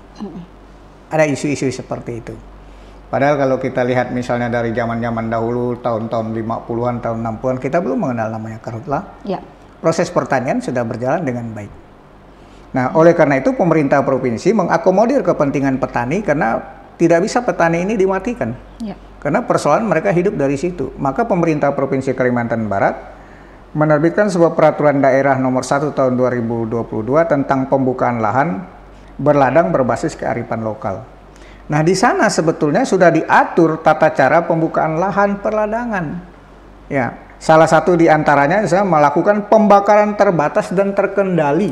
Ada isu-isu seperti itu. Padahal kalau kita lihat misalnya dari zaman-zaman dahulu, tahun-tahun 50-an, tahun 60-an, kita belum mengenal namanya karhutlah. Proses pertanian sudah berjalan dengan baik. Nah, oleh karena itu pemerintah provinsi mengakomodir kepentingan petani karena tidak bisa petani ini dimatikan. Karena persoalan mereka hidup dari situ. Maka pemerintah Provinsi Kalimantan Barat menerbitkan sebuah peraturan daerah nomor 1 tahun 2022 tentang pembukaan lahan berladang berbasis kearifan lokal. Nah, di sana sebetulnya sudah diatur tata cara pembukaan lahan perladangan. Ya, salah satu di antaranya saya melakukan pembakaran terbatas dan terkendali.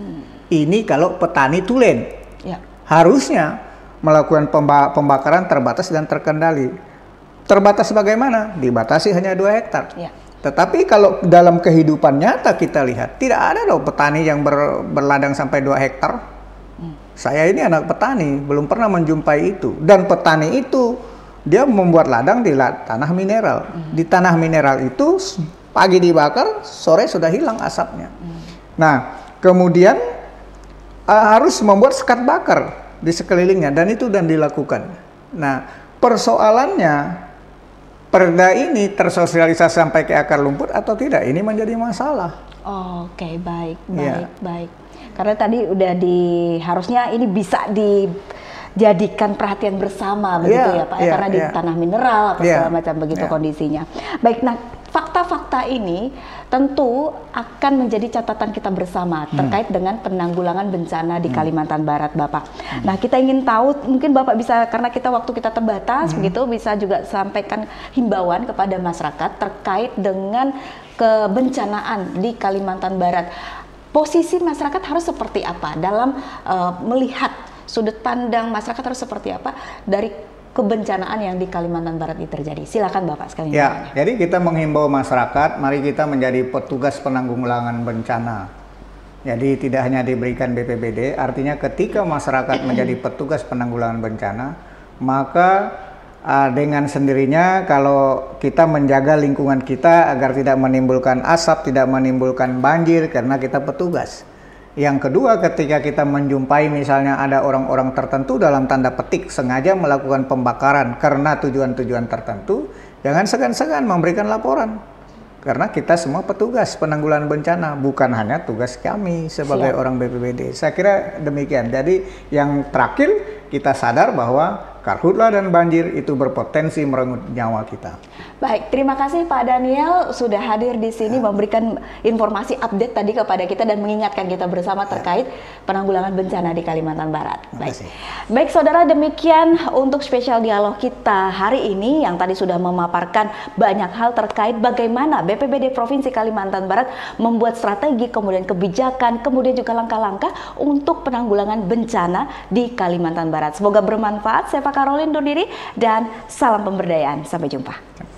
Ini kalau petani tulen. Harusnya melakukan pembakaran terbatas dan terkendali. Terbatas bagaimana? Dibatasi hanya 2 hektar. Tetapi kalau dalam kehidupan nyata kita lihat, tidak ada loh petani yang berladang sampai 2 hektar. Saya ini anak petani, belum pernah menjumpai itu. Dan petani itu, dia membuat ladang di tanah mineral. Di tanah mineral itu, pagi dibakar, sore sudah hilang asapnya. Nah, kemudian harus membuat sekat bakar di sekelilingnya, dan itu dan dilakukan. Nah, persoalannya, perda ini tersosialisasi sampai ke akar rumput atau tidak, ini menjadi masalah. Oke, baik. Karena tadi udah harusnya ini bisa dijadikan perhatian bersama begitu ya Pak, karena di tanah mineral apa segala macam begitu kondisinya. Baik, nah fakta-fakta ini tentu akan menjadi catatan kita bersama terkait dengan penanggulangan bencana di Kalimantan Barat, Bapak. Nah, kita ingin tahu, mungkin Bapak bisa, karena waktu kita terbatas begitu, bisa juga sampaikan himbauan kepada masyarakat terkait dengan kebencanaan di Kalimantan Barat. Posisi masyarakat harus seperti apa dalam melihat sudut pandang masyarakat harus seperti apa dari kebencanaan yang di Kalimantan Barat ini terjadi? Silakan Bapak sekalian. Ya, jadi kita menghimbau masyarakat, mari kita menjadi petugas penanggulangan bencana. Jadi tidak hanya diberikan BPBD, artinya ketika masyarakat menjadi petugas penanggulangan bencana, maka dengan sendirinya kalau kita menjaga lingkungan kita agar tidak menimbulkan asap, tidak menimbulkan banjir karena kita petugas. Yang kedua, ketika kita menjumpai misalnya ada orang-orang tertentu dalam tanda petik sengaja melakukan pembakaran karena tujuan-tujuan tertentu, jangan segan-segan memberikan laporan. Karena kita semua petugas penanggulangan bencana, bukan hanya tugas kami sebagai orang BPBD. Saya kira demikian. Jadi yang terakhir kita sadar bahwa karhutlah dan banjir itu berpotensi merenggut nyawa kita. Baik, terima kasih Pak Daniel sudah hadir di sini memberikan informasi update tadi kepada kita dan mengingatkan kita bersama terkait penanggulangan bencana di Kalimantan Barat. Baik, saudara, demikian untuk spesial dialog kita hari ini yang tadi sudah memaparkan banyak hal terkait bagaimana BPBD Provinsi Kalimantan Barat membuat strategi, kemudian kebijakan, kemudian juga langkah-langkah untuk penanggulangan bencana di Kalimantan Barat. Semoga bermanfaat. Saya Pak Karolin undur diri dan salam pemberdayaan. Sampai jumpa.